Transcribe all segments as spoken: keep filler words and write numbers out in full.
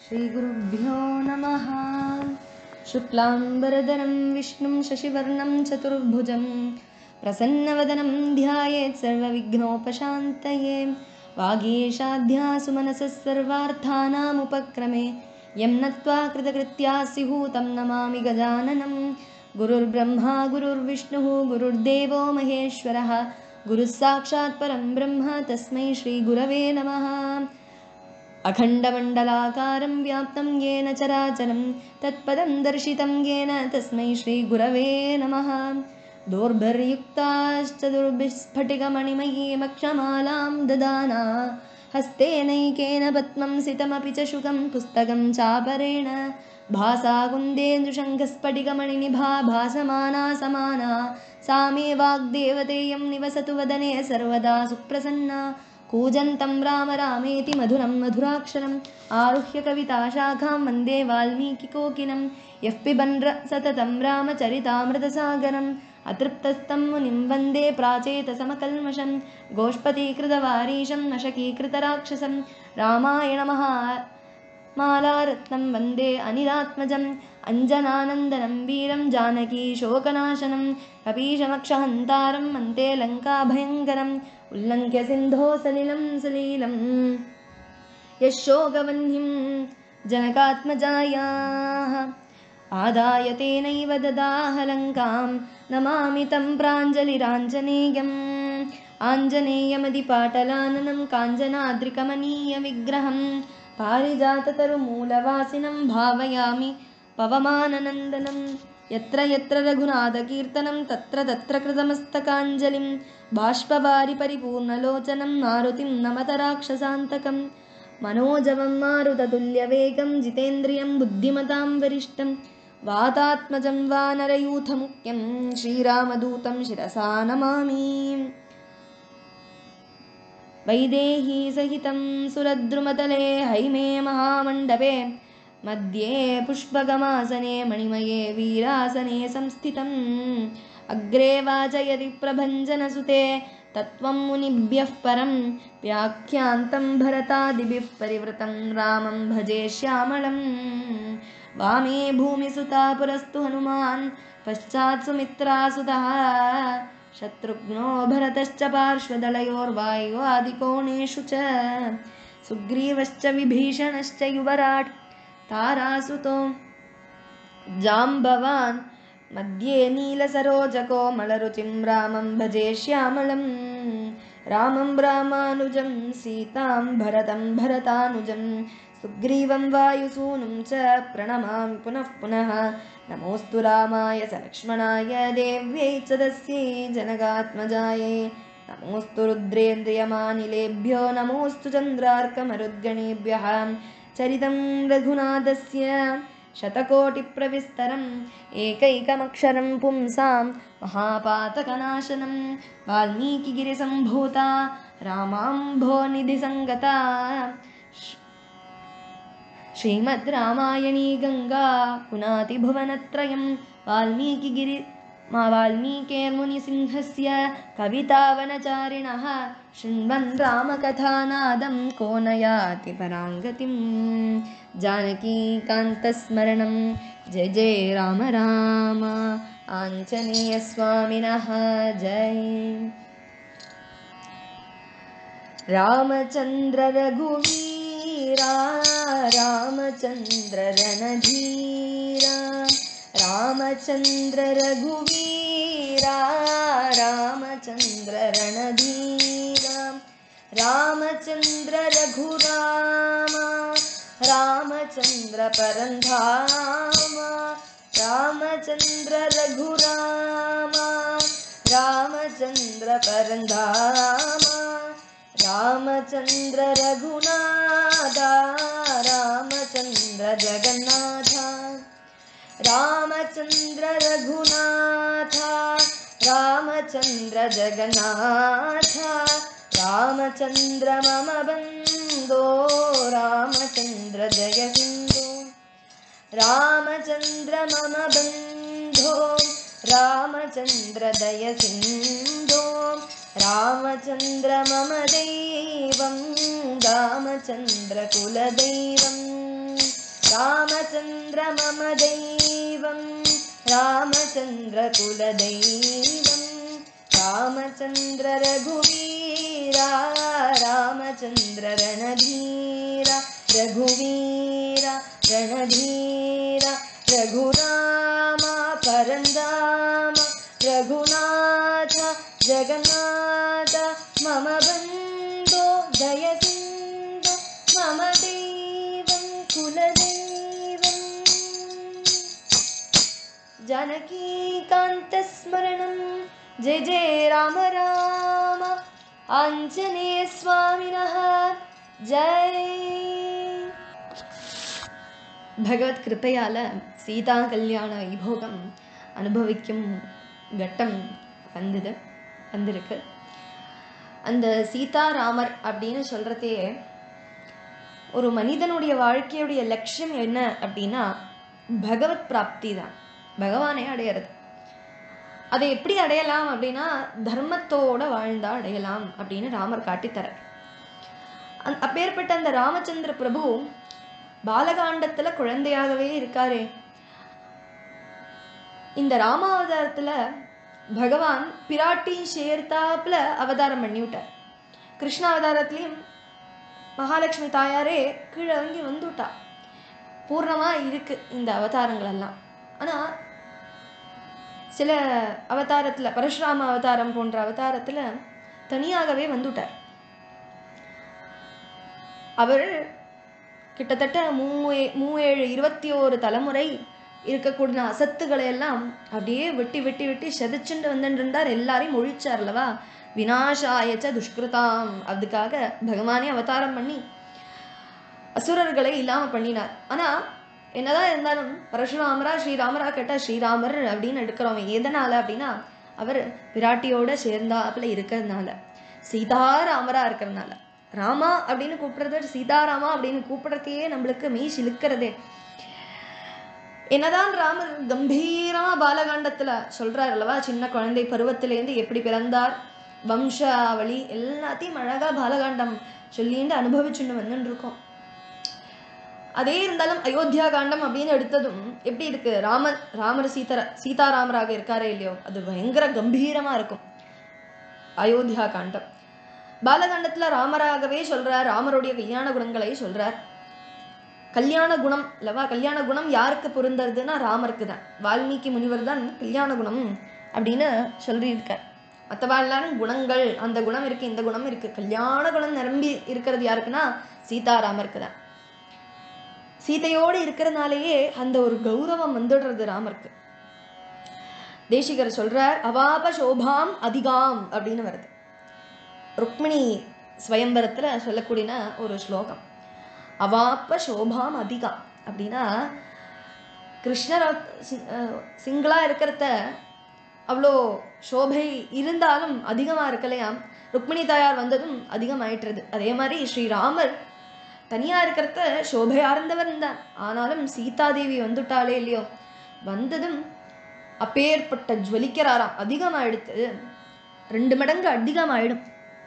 श्रीगुरुभ्यो नमः। शुक्लाम्बरधरं विष्णुं शशिवर्णं चतुर्भुजं प्रसन्नवदनं ध्यायेत् सर्वविघ्नोपशान्तये। वागीशाध्या सुमनसः सर्वार्थानामुपक्रमे यं नत्वा कृतकृत्या स्युः तं नमामि गजाननं। गुरुर्ब्रह्मा गुरुर्विष्णुः गुरुर्देवो महेश्वरः गुरुः साक्षात् परं ब्रह्म तस्मै श्रीगुरवे नमः। अखण्डमण्डलाकारं व्याप्तं येन चराचरं तत्पदं दर्शितं येन तस्मै श्रीगुरवे नमः। दोर्भिर्युक्ताश्चतुर्भिस्फटिकमणिमयीमक्षमालां ददाना हस्तेनैकेन पद्मं सितमपि च शुकं पुस्तकं चापरेण भासा कुन्देन्दुशङ्खस्फटिकमणिनिभा भासमाना समाना सा मे वाग्देवतेयं निवसतु वदने सर्वदा सुप्रसन्ना। कूजन्तं राम रामेति मधुरं मधुराक्षरम् आरुह्य कविताशाखां वन्दे वाल्मीकिकोकिलं। यः पिबन् सततं रामचरितामृतसागरम् अतृप्तस्तं मुनिं वन्दे प्राचेतसमकल्मषं गोष्पदीकृतवारीशं नशकीकृतराक्षसं रामायणमहा मालारत्नं वन्दे अनिलात्मजम् अञ्जनानन्दनं वीरं जानकी शोकनाशनं कपीशमक्षहन्तारं मन्ते लङ्काभयङ्करम् उल्लङ्घ्य सिन्धो सलिलं सलीलं यशोगवह्निं जनकात्मजायाः आदाय तेनैव ददाह लङ्कां नमामि तं प्राञ्जलिराञ्जनेयम्। आञ्जनेयमदिपाटलाननं काञ्चनाद्रिकमनीयविग्रहं पारिजाततरुमूलवासिनं भावयामि पवमाननन्दनं। यत्र यत्र रघुनाथकीर्तनं तत्र तत्र कृतमस्तकाञ्जलिं बाष्पवारि परिपूर्णलोचनं मारुतिं नमत राक्षसान्तकं। मनोजवं मारुततुल्यवेगं जितेन्द्रियं बुद्धिमतां वरिष्ठं वातात्मजं वानरयूथमुख्यं श्रीरामदूतं शिरसा नमामि। वैदेही सहितं सुरद्रुमतले हैमे महामण्डपे मध्ये पुष्पगमासने मणिमये वीरासने संस्थितम् अग्रे वाचयति प्रभञ्जनसुते तत्त्वं मुनिभ्यः परं व्याख्यान्तं भरतादिभिः परिवृतं रामं भजे श्यामळम्। वामे भूमिसुता पुरस्तु हनुमान् पश्चात् सुमित्रासुतः शत्रुघ्नो भरतश्च पार्श्वदलयोर्वायुवादिकोणेषु च सुग्रीवश्च विभीषणश्च युवराट् तारासुतो जाम्बवान् मध्ये नीलसरोजकोमलरुचिं रामं भजे श्यामलं। रामं रामानुजं सीतां भरतं भरतानुजं सुग्रीवं वायुसूनुं च प्रणमामि पुनः पुनः। नमोऽस्तु रामाय सलक्ष्मणाय देव्यै च तस्यै जनकात्मजायै नमोऽस्तु रुद्रेन्द्रियमानिलेभ्यो नमोऽस्तु चन्द्रार्कमरुद्गणेभ्यः। चरितं रघुनाथस्य शतकोटिप्रविस्तरम् एकैकमक्षरं पुंसां महापातकनाशनं वाल्मीकिगिरिसम्भूता रामाम्भोनिधिसङ्गता श्रीमद् रामायणी गङ्गा पुनाति भुवनत्रयं वाल्मीकिगिरि मा वाल्मीकेर्मुनिसिंहस्य कवितावनचारिणः शृण्वन् रामकथानादं को न याति पराङ्गतिं। जानकीकान्तस्मरणं जय जय राम राम आञ्जनेयस्वामिनः जय। रामचन्द्र रघुवीरा रामचन्द्र रणधीरा रामचन्द्र रघुवीरा रामचन्द्र रणधीरा रामचन्द्र रघुरामा रामचन्द्र परन्धामा रामचन्द्र रघुरामा रामचन्द्र परन्धामा रामचन्द्र रघुनाथा रामचन्द्र जगन्नाथ रामचन्द्र रघुनाथ रामचन्द्र जगन्नाथ रामचन्द्र मम बन्धो रामचन्द्र जयसिन्धो रामचन्द्र मम बन्धो रामचन्द्र दयसिन्धो रामचन्द्र मम दैवं रामचन्द्र कुलदैवम् रामचन्द्र मम दैवं रामचन्द्र कुलदैवं रामचन्द्र रघुवीरा रामचन्द्र रणधीरा रघुवीरा रणधीरा रघुरामा परन्दाम रघुनाथ जगन्नाथ मम बन्धो दयसिन्धो मम दैवं कुलदैवं जानकीकान्तस्मरणं जय जय राम राम आञ्जनेय स्वामिनः जय. பகவத் கிருப்பையால சீதா கல்யாண வைபோகம் அனுபவிக்கும் கட்டம் வந்தது வந்திருக்கு. அந்த சீதாராமர் அப்படின்னு சொல்றதே ஒரு மனிதனுடைய வாழ்க்கையுடைய லட்சியம் என்ன அப்படின்னா பகவத் பிராப்தி தான், பகவானே அடையிறது. அதை எப்படி அடையலாம் அப்படின்னா தர்மத்தோட வாழ்ந்தா அடையலாம் அப்படின்னு ராமர் காட்டித்தரார். அந் அப்பேற்பட்ட அந்த ராமச்சந்திர பிரபு பாலகாண்டத்துல குழந்தையாகவே இருக்காரே. இந்த ராமாவதாரத்துல பகவான் பிராட்டி சேர்த்தாப்புல அவதாரம் பண்ணி விட்டார். கிருஷ்ணாவதாரத்திலையும் மகாலட்சுமி தாயாரே கீழே இறங்கி வந்துட்டா. பூர்ணமா இருக்கு இந்த அவதாரங்கள் எல்லாம். ஆனா சில அவதாரத்துல பரசுராம அவதாரம் போன்ற அவதாரத்துல தனியாகவே வந்துட்டார். அவர் கிட்டத்தட்ட மூவே மூவேழு இருபத்தி ஓரு தலைமுறை இருக்கக்கூடிய அசத்துக்களை எல்லாம் அப்படியே வெட்டி வெட்டி வெட்டி செதைச்சுட்டு வந்துட்டு இருந்தார். எல்லாரையும் ஒழிச்சார் அல்லவா. விநாசாயச்ச துஷ்கிருதாம், அதுக்காக பகவானே அவதாரம் பண்ணி அசுரர்களை இல்லாம பண்ணினார். ஆனா என்னதான் இருந்தாலும் பரசுராமரா ஸ்ரீராமரா கேட்டா ஸ்ரீராமர் அப்படின்னு எடுக்கிறோம். எதனால அப்படின்னா அவர் பிராட்டியோட சேர்ந்தாப்புல இருக்கிறதுனால, சீதாராமரா இருக்கிறதுனால. ராமா அப்படின்னு கூப்பிடுறது சீதாராமா அப்படின்னு கூப்பிடுறதையே நம்மளுக்கு மெய் சிலுக்கிறதே. என்னதான் ராமர் கம்பீரமா பாலகாண்டத்துல சொல்றாரு அல்லவா, சின்ன குழந்தை பருவத்திலேருந்து எப்படி பிறந்தார், வம்சாவளி எல்லாத்தையும் அழகா பாலகாண்டம் சொல்லிட்டு அனுபவிச்சுன்னு வந்துட்டு இருக்கோம். அதே இருந்தாலும் அயோத்தியா காண்டம் அப்படின்னு எடுத்ததும் எப்படி இருக்கு, ராமர் ராமர் சீதா சீதாராமராக இருக்காரே இல்லையோ, அது பயங்கர கம்பீரமா இருக்கும் அயோத்தியா காண்டம். பாலகாண்டத்துல ராமராகவே சொல்றார், ராமருடைய கல்யாண குணங்களை சொல்றார். கல்யாண குணம் இல்லவா, கல்யாண குணம் யாருக்கு பொருந்ததுன்னா ராமருக்கு தான். வால்மீகி முனிவர் தான் கல்யாண குணம் அப்படின்னு சொல்லியிருக்கார். மற்றவா எல்லாரும் குணங்கள், அந்த குணம் இருக்கு இந்த குணம் இருக்கு, கல்யாண குணம் நிரம்பி இருக்கிறது யாருக்குன்னா சீதாராமருக்கு தான். சீதையோடு இருக்கிறதுனாலேயே அந்த ஒரு கௌரவம் வந்துடுறது ராமருக்கு. தேசிகர் சொல்றார், அவாப சோபாம் அதிகாம் அப்படின்னு வருது. ருக்மிணி ஸ்வயம்பரத்துல சொல்லக்கூடிய ஒரு ஸ்லோகம். அவாப்ப சோபாம் அதிகம் அப்படின்னா கிருஷ்ணர் சிங்களா இருக்கிறத அவ்வளோ சோபை இருந்தாலும் அதிகமா இருக்கலையாம். ருக்மிணி தாயார் வந்ததும் அதிகமாயிட்டுறது. அதே மாதிரி ஸ்ரீராமர் தனியா இருக்கிறத சோபையார்ந்தவர் தான். ஆனாலும் சீதாதேவி வந்துட்டாலே இல்லையோ, வந்ததும் அப்பேற்பட்ட ஜுவலிக்கிறாராம். அதிகமாயிடுத்து, ரெண்டு மடங்கு அதிகமாயிடும்.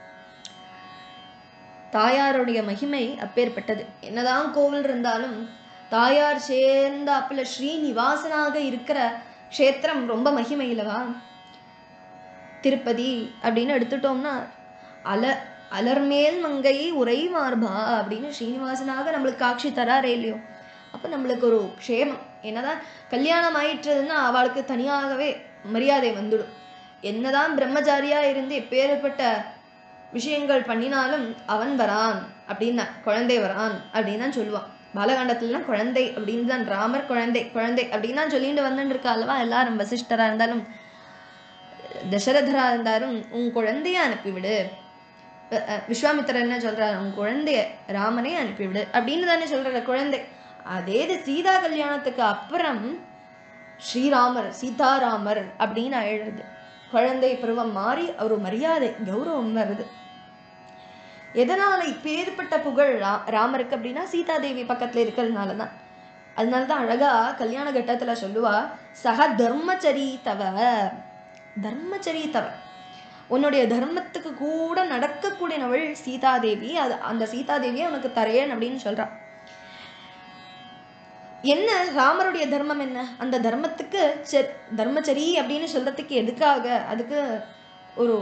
தாயாருடைய மகிமை அப்பேற்பட்டது. என்னதான் கோவில் இருந்தாலும் தாயார் சேர்ந்தாப்புல ஸ்ரீனிவாசனாக இருக்கிற க்ஷேத்திரம் ரொம்ப மகிமை இல்லவா. திருப்பதி அப்படின்னு எடுத்துட்டோம்னா அல அலர்மேல் மங்கை உரை மார்பா அப்படின்னு ஸ்ரீனிவாசனாக நம்மளுக்கு காட்சி தராரே இல்லையோ. அப்ப நம்மளுக்கு ஒரு க்ஷேமம். என்னதான் கல்யாணம் ஆயிட்டுறதுன்னா அவளுக்கு தனியாகவே மரியாதை வந்துடும். என்னதான் பிரம்மச்சாரியா இருந்து எப்பேற்பட்ட விஷயங்கள் பண்ணினாலும் அவன் வரான் அப்படின்னா, குழந்தை வரான் அப்படின்னு தான் சொல்லுவான். பாலகாண்டத்துலலாம் குழந்தை அப்படின்னு தான், ராமர் குழந்தை குழந்தை அப்படின்னு தான் சொல்லிட்டு வந்துட்டு இருக்கா அல்லவா. எல்லாரும் வசிஷ்டரா இருந்தாலும் தசரதரா இருந்தாலும் உன் குழந்தைய அனுப்பிவிடு. விஸ்வாமித்திரர் என்ன சொல்றாரு, உன் குழந்தைய ராமனே அனுப்பிவிடு அப்படின்னு தானே சொல்ற குழந்தை. அதே சீதா கல்யாணத்துக்கு அப்புறம் ஸ்ரீராமர் சீதாராமர் அப்படின்னு அழுது குழந்தை பருவம் மாறி ஒரு மரியாதை கௌரவம் வருது. எதனால இப்பேற்பட்ட புகழ் ராமருக்கு அப்படின்னா சீதாதேவி பக்கத்துல இருக்கிறதுனாலதான். அதனாலதான் அழகா கல்யாண கட்டத்துல சொல்லுவா, சக தர்மச்சரீதவ தர்மச்சரீதவ உன்னுடைய தர்மத்துக்கு கூட நடக்கக்கூடியவள் சீதாதேவி. அது அந்த சீதாதேவியை உனக்கு தரேன் அப்படின்னு சொல்றா. என்ன ராமருடைய தர்மம் என்ன, அந்த தர்மத்துக்கு தர்மச்சரி அப்படின்னு சொல்றதுக்கு எதுக்காக, அதுக்கு ஒரு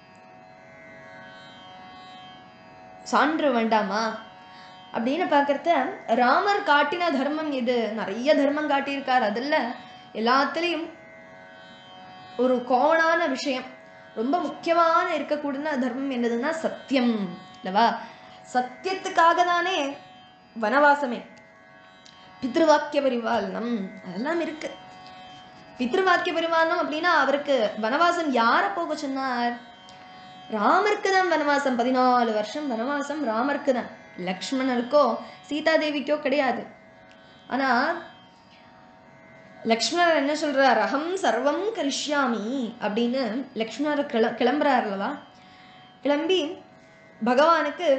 சான்று வேண்டாமா அப்படின்னு பார்க்கறத, ராமர் காட்டின தர்மம் இது. நிறைய தர்மம் காட்டியிருக்கார். அதில் எல்லாத்துலேயும் ஒரு கோணான விஷயம், ரொம்ப முக்கியமான இருக்கக்கூடிய தர்மம் என்னதுன்னா சத்தியம் இல்லவா? சத்தியத்துக்காக தானே வனவாசமே. பித்ருவாக்கிய பரிபாலனம் அதெல்லாம் இருக்கு. பித்ருவாக்கிய பரிபாலனம் அப்படின்னா அவருக்கு வனவாசம் யார போக சொன்னார்? ராமருக்கு தான் வனவாசம். பதினாலு வருஷம் வனவாசம் ராமருக்கு தான், லக்ஷ்மணருக்கோ சீதாதேவிக்கோ கிடையாது. ஆனா லக்ஷ்மணர் என்ன சொல்றார்? அகம் சர்வம் கரிஷ்யாமி அப்படின்னு லக்ஷ்மணர் கிள கிளம்புறார் அல்லவா? கிளம்பி பகவானுக்கு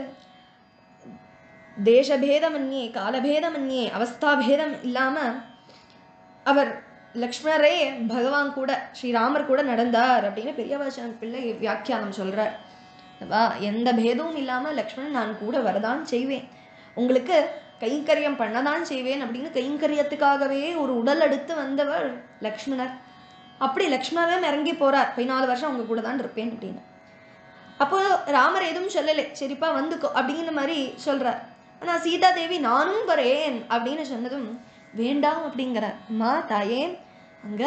தேசபேதமன்யே காலபேதமன்யே அவஸ்தாபேதம் இல்லாம அவர் லக்ஷ்மணரே பகவான் கூட ஸ்ரீராமர் கூட நடந்தார் அப்படின்னு பெரியவாச்சான் பிள்ளை வியாக்கியானம் சொல்றார். எந்த பேதமும் இல்லாம லக்ஷ்மணன் நான் கூட வரதான் செய்வேன், உங்களுக்கு கைங்கரியம் பண்ணதான் செய்வேன் அப்படின்னு கைங்கரியத்துக்காகவே ஒரு உடல் எடுத்து வந்தவர் லக்ஷ்மணர். அப்படி லக்ஷ்மணன் இறங்கி போறார், பதினாலு வருஷம் உங்க கூட தான் இருப்பேன் அப்படின்னு. அப்போ ராமர் எதுவும் சொல்லலை, சரிப்பா வந்துக்கோ அப்படிங்கிற மாதிரி சொல்றார். ஆனா சீதா தேவி நானும் வரேன் அப்படின்னு சொன்னதும் வேண்டாம் அப்படிங்கிறார். அம்மா தாயே, அங்க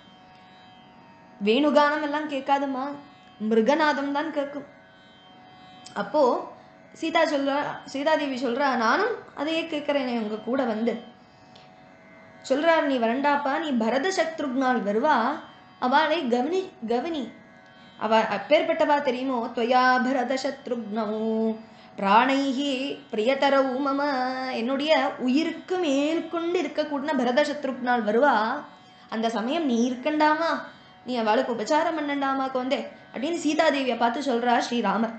வேணுகானம் எல்லாம் கேட்காதுமா, மிருகநாதம் தான் கேட்கும். அப்போ சீதா சொல்றா, சீதாதேவி சொல்றா, நானும் அதையே கேட்கிறேனே உங்க கூட வந்து. சொல்றார், நீ வரண்டாப்பா, நீ பரத சத்ருக்னால் வருவா, அவளை கவனி கவனி அவ அப்பேற்பட்டவா தெரியுமோ? துவயா பரத சத்ருக்னோ பிராணைஹி பிரியதரவு மம, என்னுடைய உயிருக்கு மேற்கொண்டு இருக்கக்கூடிய பரத சத்ருக்னால் வருவா, அந்த சமயம் நீ இருக்கண்டாமா, நீ அவளுக்கு உபச்சாரம் பண்ணண்டாமா கோந்தே அப்படின்னு சீதாதேவியை பார்த்து சொல்றா ஸ்ரீராமர்.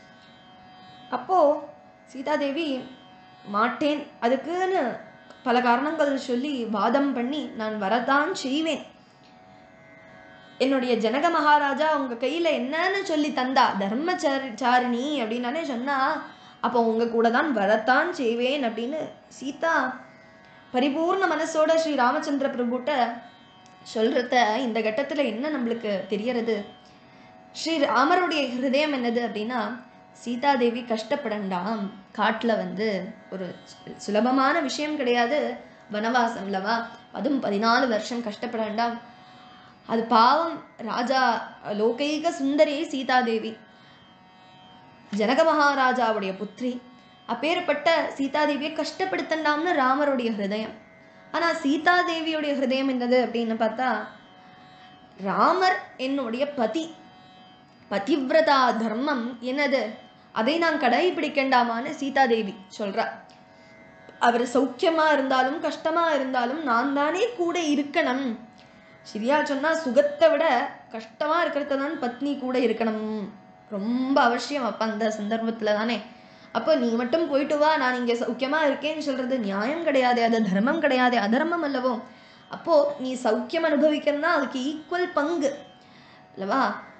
அப்போ சீதாதேவி மாட்டேன், அதுக்குன்னு பல காரணங்கள் சொல்லி வாதம் பண்ணி நான் வரதான் செய்வேன், என்னுடைய ஜனக மகாராஜா உங்க கையில என்னன்னு சொல்லி தந்தா தர்மச்சாரி சாரிணி அப்படின்னாலே சொன்னா, அப்போ உங்க கூட தான் வரத்தான் செய்வேன் அப்படின்னு சீதா பரிபூர்ண மனசோட ஸ்ரீ ராமச்சந்திர பிரபுட்ட சொல்றத இந்த கட்டத்துல என்ன நம்மளுக்கு தெரியறது? ஸ்ரீ ராமருடைய ஹிருதயம் என்னது அப்படின்னா, சீதாதேவி கஷ்டப்படண்டாம், காட்டுல வந்து ஒரு சுலபமான விஷயம் கிடையாது வனவாசம் இல்லவா, அதுவும் பதினாலு வருஷம் கஷ்டப்படண்டாம். அது பாவம் ராஜா லோகைக சுந்தரி சீதாதேவி, ஜனக மகாராஜாவுடைய புத்திரி, அப்பேற்பட்ட சீதாதேவியை கஷ்டப்படுத்தண்டாம்னு ராமருடைய ஹிருதயம். ஆனா சீதாதேவியுடைய ஹிருதயம் என்னது அப்படின்னு பார்த்தா, ராமர் என்னுடைய பதி, பதிவிரதா தர்மம் என்னது, அதை நான் கடைபிடிக்கண்டாமான்னு சீதாதேவி சொல்றா. அவர் சௌக்கியமா இருந்தாலும் கஷ்டமா இருந்தாலும் நான் தானே கூட இருக்கணும். சரியா சொன்னா சுகத்தை விட கஷ்டமா இருக்கிறது தான் பத்னி கூட இருக்கணும், ரொம்ப அவசியம். அப்ப அந்த சந்தர்ப்பத்துல தானே, அப்போ நீ மட்டும் போயிட்டு வா, நான் இங்க சௌக்கியமா இருக்கேன்னு சொல்றது நியாயம் கிடையாது, அது தர்மம் கிடையாது, அதர்மம் அல்லவோ. அப்போ நீ சௌக்கியம் அனுபவிக்கிறன்னா அதுக்கு ஈக்குவல் பங்கு அல்லவா,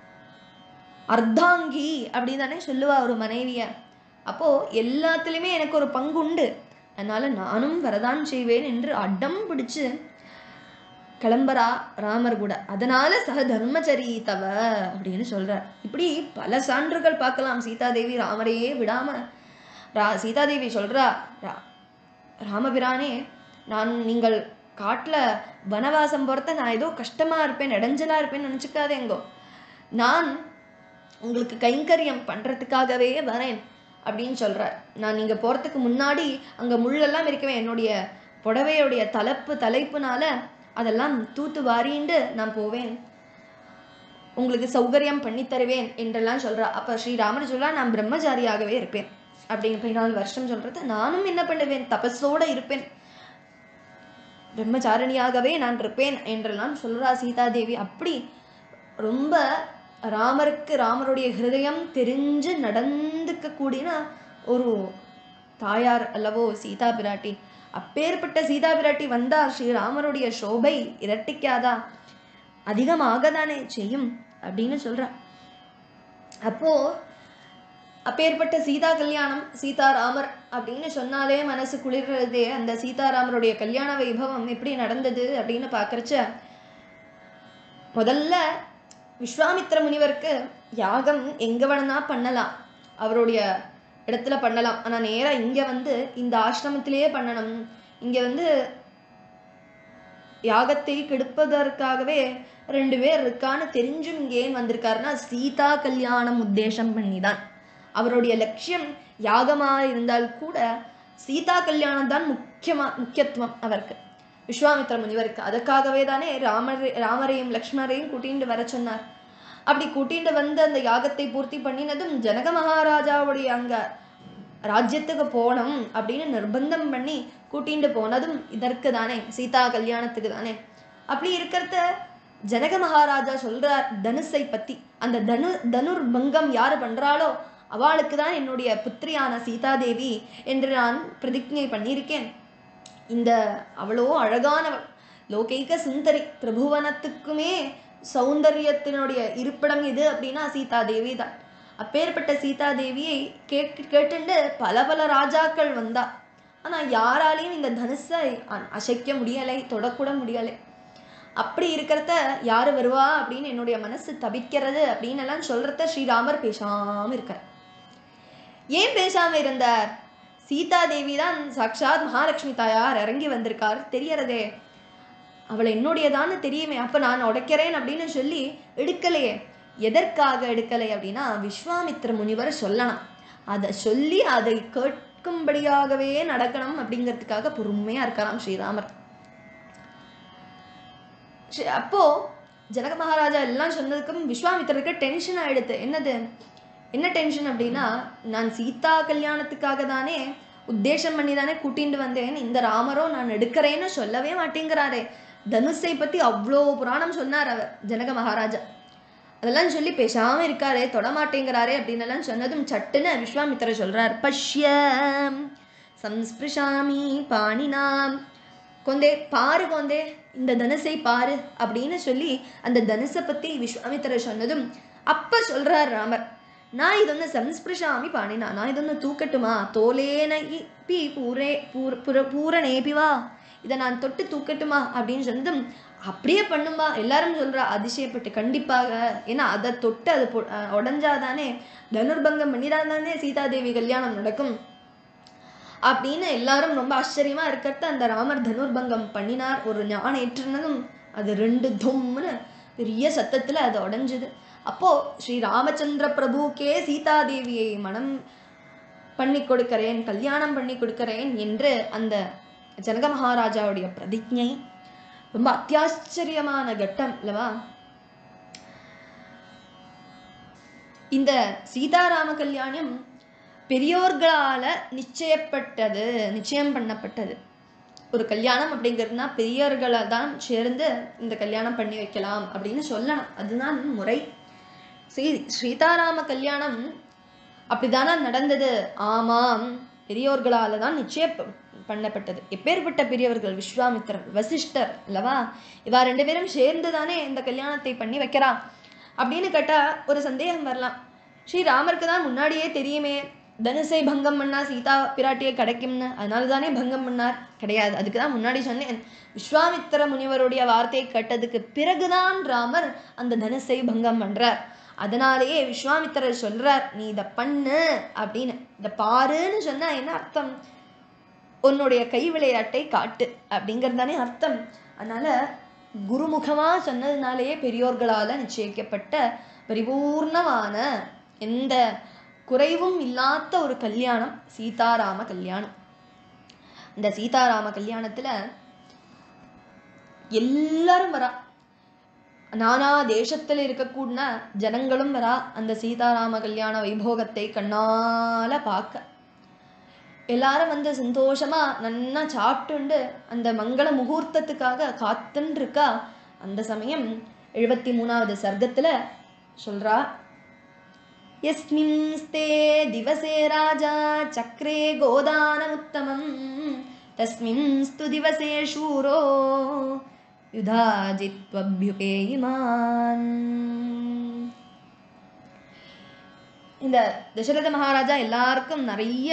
அர்த்தாங்கி அப்படி தானே சொல்லுவா ஒரு மனைவிய. அப்போ எல்லாத்துலயுமே எனக்கு ஒரு பங்கு உண்டு, அதனால நானும் வரதான் செய்வேன் என்று அடம் பிடிச்சு கிளம்பரா ராமர் கூட. அதனால சக தர்மச்சரி தவ அப்படின்னு சொல்றார். இப்படி பல சான்றுகள் பார்க்கலாம். சீதாதேவி ராமரையே விடாம ரா சீதாதேவி சொல்றா, ரா ராமபிரானே, நான் நீங்கள் காட்டுல வனவாசம் பொறுத்த நான் ஏதோ கஷ்டமா இருப்பேன் இடைஞ்சலா இருப்பேன்னு நினைச்சுக்காதேங்கோ, நான் உங்களுக்கு கைங்கரியம் பண்றதுக்காகவே வரேன் அப்படின்னு சொல்றார். நான் நீங்க போறதுக்கு முன்னாடி அங்க முள்ளெல்லாம் இருக்கவே, என்னுடைய புடவையுடைய தலைப்பு தலைப்புனால அதெல்லாம் தூத்து வாரிண்டு நான் போவேன், உங்களுக்கு சௌகரியம் பண்ணி தருவேன் என்றெல்லாம் சொல்றா. அப்ப ஸ்ரீராமன் சொல்றா, நான் பிரம்மச்சாரியாகவே இருப்பேன் அப்படிங்கிற பதினாலு வருஷம் சொல்றது. நானும் என்ன பண்ணுவேன், தபஸோட இருப்பேன், பிரம்மச்சாரணியாகவே நான் இருப்பேன் என்றெல்லாம் சொல்றா சீதாதேவி. அப்படி ரொம்ப ராமருக்கு ராமருடைய ஹிருதயம் தெரிஞ்சு நடந்துக்க கூடின ஒரு தாயார் அல்லவோ சீதா பிராட்டி. அப்பேற்பட்ட சீதா பிராட்டி வந்தா ஸ்ரீராமருடைய சோபை இரட்டிக்காதா, அதிகமாக தானே செய்யும் அப்படின்னு சொல்ற. அப்போ அப்பேற்பட்ட சீதா கல்யாணம், சீதாராமர் அப்படின்னு சொன்னாலே மனசு குளிர்றதே. அந்த சீதாராமருடைய கல்யாண வைபவம் எப்படி நடந்தது அப்படின்னு பார்க்கறச்ச, முதல்ல விஸ்வாமித்திர முனிவருக்கு யாகம் எங்க வேணா பண்ணலாம், அவருடைய இடத்துல பண்ணலாம். ஆனா நேரா இங்க வந்து இந்த ஆசிரமத்திலேயே பண்ணணும், இங்க வந்து யாகத்தை கெடுப்பதற்காகவே ரெண்டு பேர் இருக்கான்னு தெரிஞ்சும் இங்கே ஏன் வந்திருக்காருன்னா சீதா கல்யாணம் உத்தேசம் பண்ணிதான். அவருடைய லட்சியம் யாகமா இருந்தால் கூட சீதா கல்யாணம் தான் முக்கியமா முக்கியத்துவம் அவருக்கு, விஸ்வாமித்திர முனிவருக்கு. அதற்காகவே தானே ராமர் ராமரையும் லக்ஷ்மணரையும் கூட்டிட்டு வர சொன்னார். அப்படி கூட்டிட்டு வந்து அந்த யாகத்தை பூர்த்தி பண்ணினதும் ஜனக மகாராஜாவுடைய அங்க ராஜ்யத்துக்கு போனோம் அப்படின்னு நிர்பந்தம் பண்ணி கூட்டிட்டு போனதும் இதற்கு தானே, சீதா கல்யாணத்துக்கு தானே. அப்படி இருக்கிறத ஜனக மகாராஜா சொல்றார் தனுஷை பத்தி. அந்த தனு தனுர் பங்கம் யாரு பண்றாளோ அவளுக்கு தான் என்னுடைய புத்திரியான சீதாதேவி என்று நான் பிரதிஜை பண்ணியிருக்கேன். இந்த அவ்வளோ அழகானவள், லோகைக சுந்தரி, திரிபுவனத்துக்குமே சௌந்தரியத்தினுடைய இருப்பிடம் எது அப்படின்னா சீதாதேவி தான். அப்பேற்பட்ட சீதாதேவியை கேட்டு கேட்டுண்டு பல பல ராஜாக்கள் வந்தா. ஆனா யாராலையும் இந்த தனுஷை அசைக்க முடியலை, தொடக்கூட முடியலை. அப்படி இருக்கிறத யாரு வருவா அப்படின்னு என்னுடைய மனசு தவிக்கிறது அப்படின்னு எல்லாம் சொல்றத ஸ்ரீராமர் பேசாம இருக்கார். ஏன் பேசாம இருந்தார்? சீதாதேவி தான் சாட்சாத் மகாலட்சுமி தாயார் இறங்கி வந்திருக்கார் தெரியறதே. அவளை என்னுடையதான்னு தெரியுமே, அப்ப நான் உடைக்கிறேன் அப்படின்னு சொல்லி எடுக்கலையே. எதற்காக எடுக்கலை அப்படின்னா விஸ்வாமித்திர முனிவர் சொல்லணும், அதை சொல்லி அதை கேட்கும்படியாகவே நடக்கணும் அப்படிங்கிறதுக்காக பொறுமையா இருக்கலாம் ஸ்ரீராமர். அப்போ ஜனக மகாராஜா எல்லாம் சொன்னதுக்கும் விஸ்வாமித்திரருக்கு டென்ஷன் ஆயிடுது. என்னது என்ன டென்ஷன் அப்படின்னா, நான் சீதா கல்யாணத்துக்காக தானே உத்தேசம் பண்ணி தானே கூட்டிட்டு வந்தேன், இந்த ராமரோ நான் எடுக்கிறேன்னு சொல்லவே மாட்டேங்கிறாரே. தனுஷை பத்தி அவ்வளோ புராணம் சொன்னார் அவர் ஜனக மகாராஜா. அதெல்லாம் சொல்லி பேசாம இருக்காரே, தொடமாட்டேங்கிறாரே அப்படின்னு எல்லாம் சொன்னதும் சட்டுன்னு விஸ்வாமித்திரர் சொல்றார், பஷ்யம் சம்ஸ்பிருஷாமி பாணினாம். கொந்தே பாரு, கொந்தே இந்த தனுஷை பாரு அப்படின்னு சொல்லி அந்த தனுஷை பத்தி விஸ்வாமித்திரர் சொன்னதும் அப்ப சொல்றார் ராமர், நான் இதொன்னு சம்ஸ்பிருஷாமி பாணினா, நான் இதொன்னு தூக்கட்டுமா, தோலேன பி பூரே பூர பூரணேபிவா, இதை நான் தொட்டு தூக்கட்டுமா அப்படின்னு சொன்னதும் அப்படியே பண்ணுமா எல்லாரும் சொல்றா அதிசயப்பட்டு. கண்டிப்பாக, ஏன்னா அதை தொட்டு அது உடஞ்சாதானே தனுர்பங்கம் பண்ணிடாதானே சீதாதேவி கல்யாணம் நடக்கும் அப்படின்னு எல்லாரும் ரொம்ப ஆச்சரியமா இருக்கிறத அந்த ராமர் தனுர்பங்கம் பண்ணினார். ஒரு ஞானம் ஏற்றினதும் அது ரெண்டு தும்னு பெரிய சத்தத்துல அது உடஞ்சுது. அப்போ ஸ்ரீ ராமச்சந்திர பிரபுக்கே சீதாதேவியை மனம் பண்ணி கொடுக்கிறேன், கல்யாணம் பண்ணி கொடுக்கிறேன் என்று அந்த ஜனக மகாராஜாவுடைய பிரதிஜை ரொம்ப அத்தியாச்சரியமான கட்டம் இல்லவா? இந்த சீதாராம கல்யாணம் பெரியோர்களால நிச்சயப்பட்டது, நிச்சயம் பண்ணப்பட்டது ஒரு கல்யாணம் அப்படிங்கிறதுனா பெரியவர்களை தான் சேர்ந்து இந்த கல்யாணம் பண்ணி வைக்கலாம் அப்படின்னு சொல்லணும், அதுதான் முறை. ஸ்ரீ சீதாராம கல்யாணம் அப்படிதானே நடந்தது? ஆமாம், பெரியோர்களால தான் நிச்சயம் பண்ணப்பட்டது. எப்பேற்பட்ட பெரியவர்கள்? விஸ்வாமித்திரர், வசிஷ்டர் அல்லவா? இவா ரெண்டு பேரும் சேர்ந்து தானே இந்த கல்யாணத்தை பண்ணி வைக்கிறா அப்படின்னு கேட்டா ஒரு சந்தேகம் வரலாம். ஸ்ரீராமருக்கு தான் முன்னாடியே தெரியுமே தனுஷை பங்கம் பண்ணா சீதா பிராட்டியை கிடைக்கும்னு, அதனால தானே பங்கம் பண்ணார்? கிடையாது, அதுக்கு தான் முன்னாடி சொன்னேன். விஸ்வாமித்திர முனிவருடைய வார்த்தையை கேட்டதுக்கு பிறகுதான் ராமர் அந்த தனுஷை பங்கம் பண்றார். அதனாலேயே விஸ்வாமித்திரர் சொல்றார், நீ இதை பண்ணு அப்படின்னு. இதை பாருன்னு சொன்னா என்ன அர்த்தம்? உன்னுடைய கை விளையாட்டை காட்டு அப்படிங்கிறது தானே அர்த்தம். அதனால குருமுகமா சொன்னதுனாலேயே பெரியோர்களால நிச்சயிக்கப்பட்ட பரிபூர்ணமான எந்த குறைவும் இல்லாத ஒரு கல்யாணம் சீதாராம கல்யாணம். இந்த சீதாராம கல்யாணத்துல எல்லாரும் வரா, நானா தேசத்துல இருக்கக்கூடிய ஜனங்களும் வரா அந்த சீதாராம கல்யாண வைபோகத்தை கண்ணால பார்க்க. எல்லாரும் வந்து சந்தோஷமா நன்னா சாப்பிட்டுண்டு அந்த மங்கள முகூர்த்தத்துக்காக காத்துன்னு இருக்கா. அந்த சமயம் எழுபத்தி மூணாவது சர்க்கத்துல சொல்றா, யஸ்மின்ஸ்தே திவசே ராஜா சக்ரே கோதானமுத்தமம் தஸ்மின்ஸ்து திவசே சூரோ யுதாஜித்வப்யுபேயிமான். இந்த தசரத மகாராஜா எல்லாருக்கும் நிறைய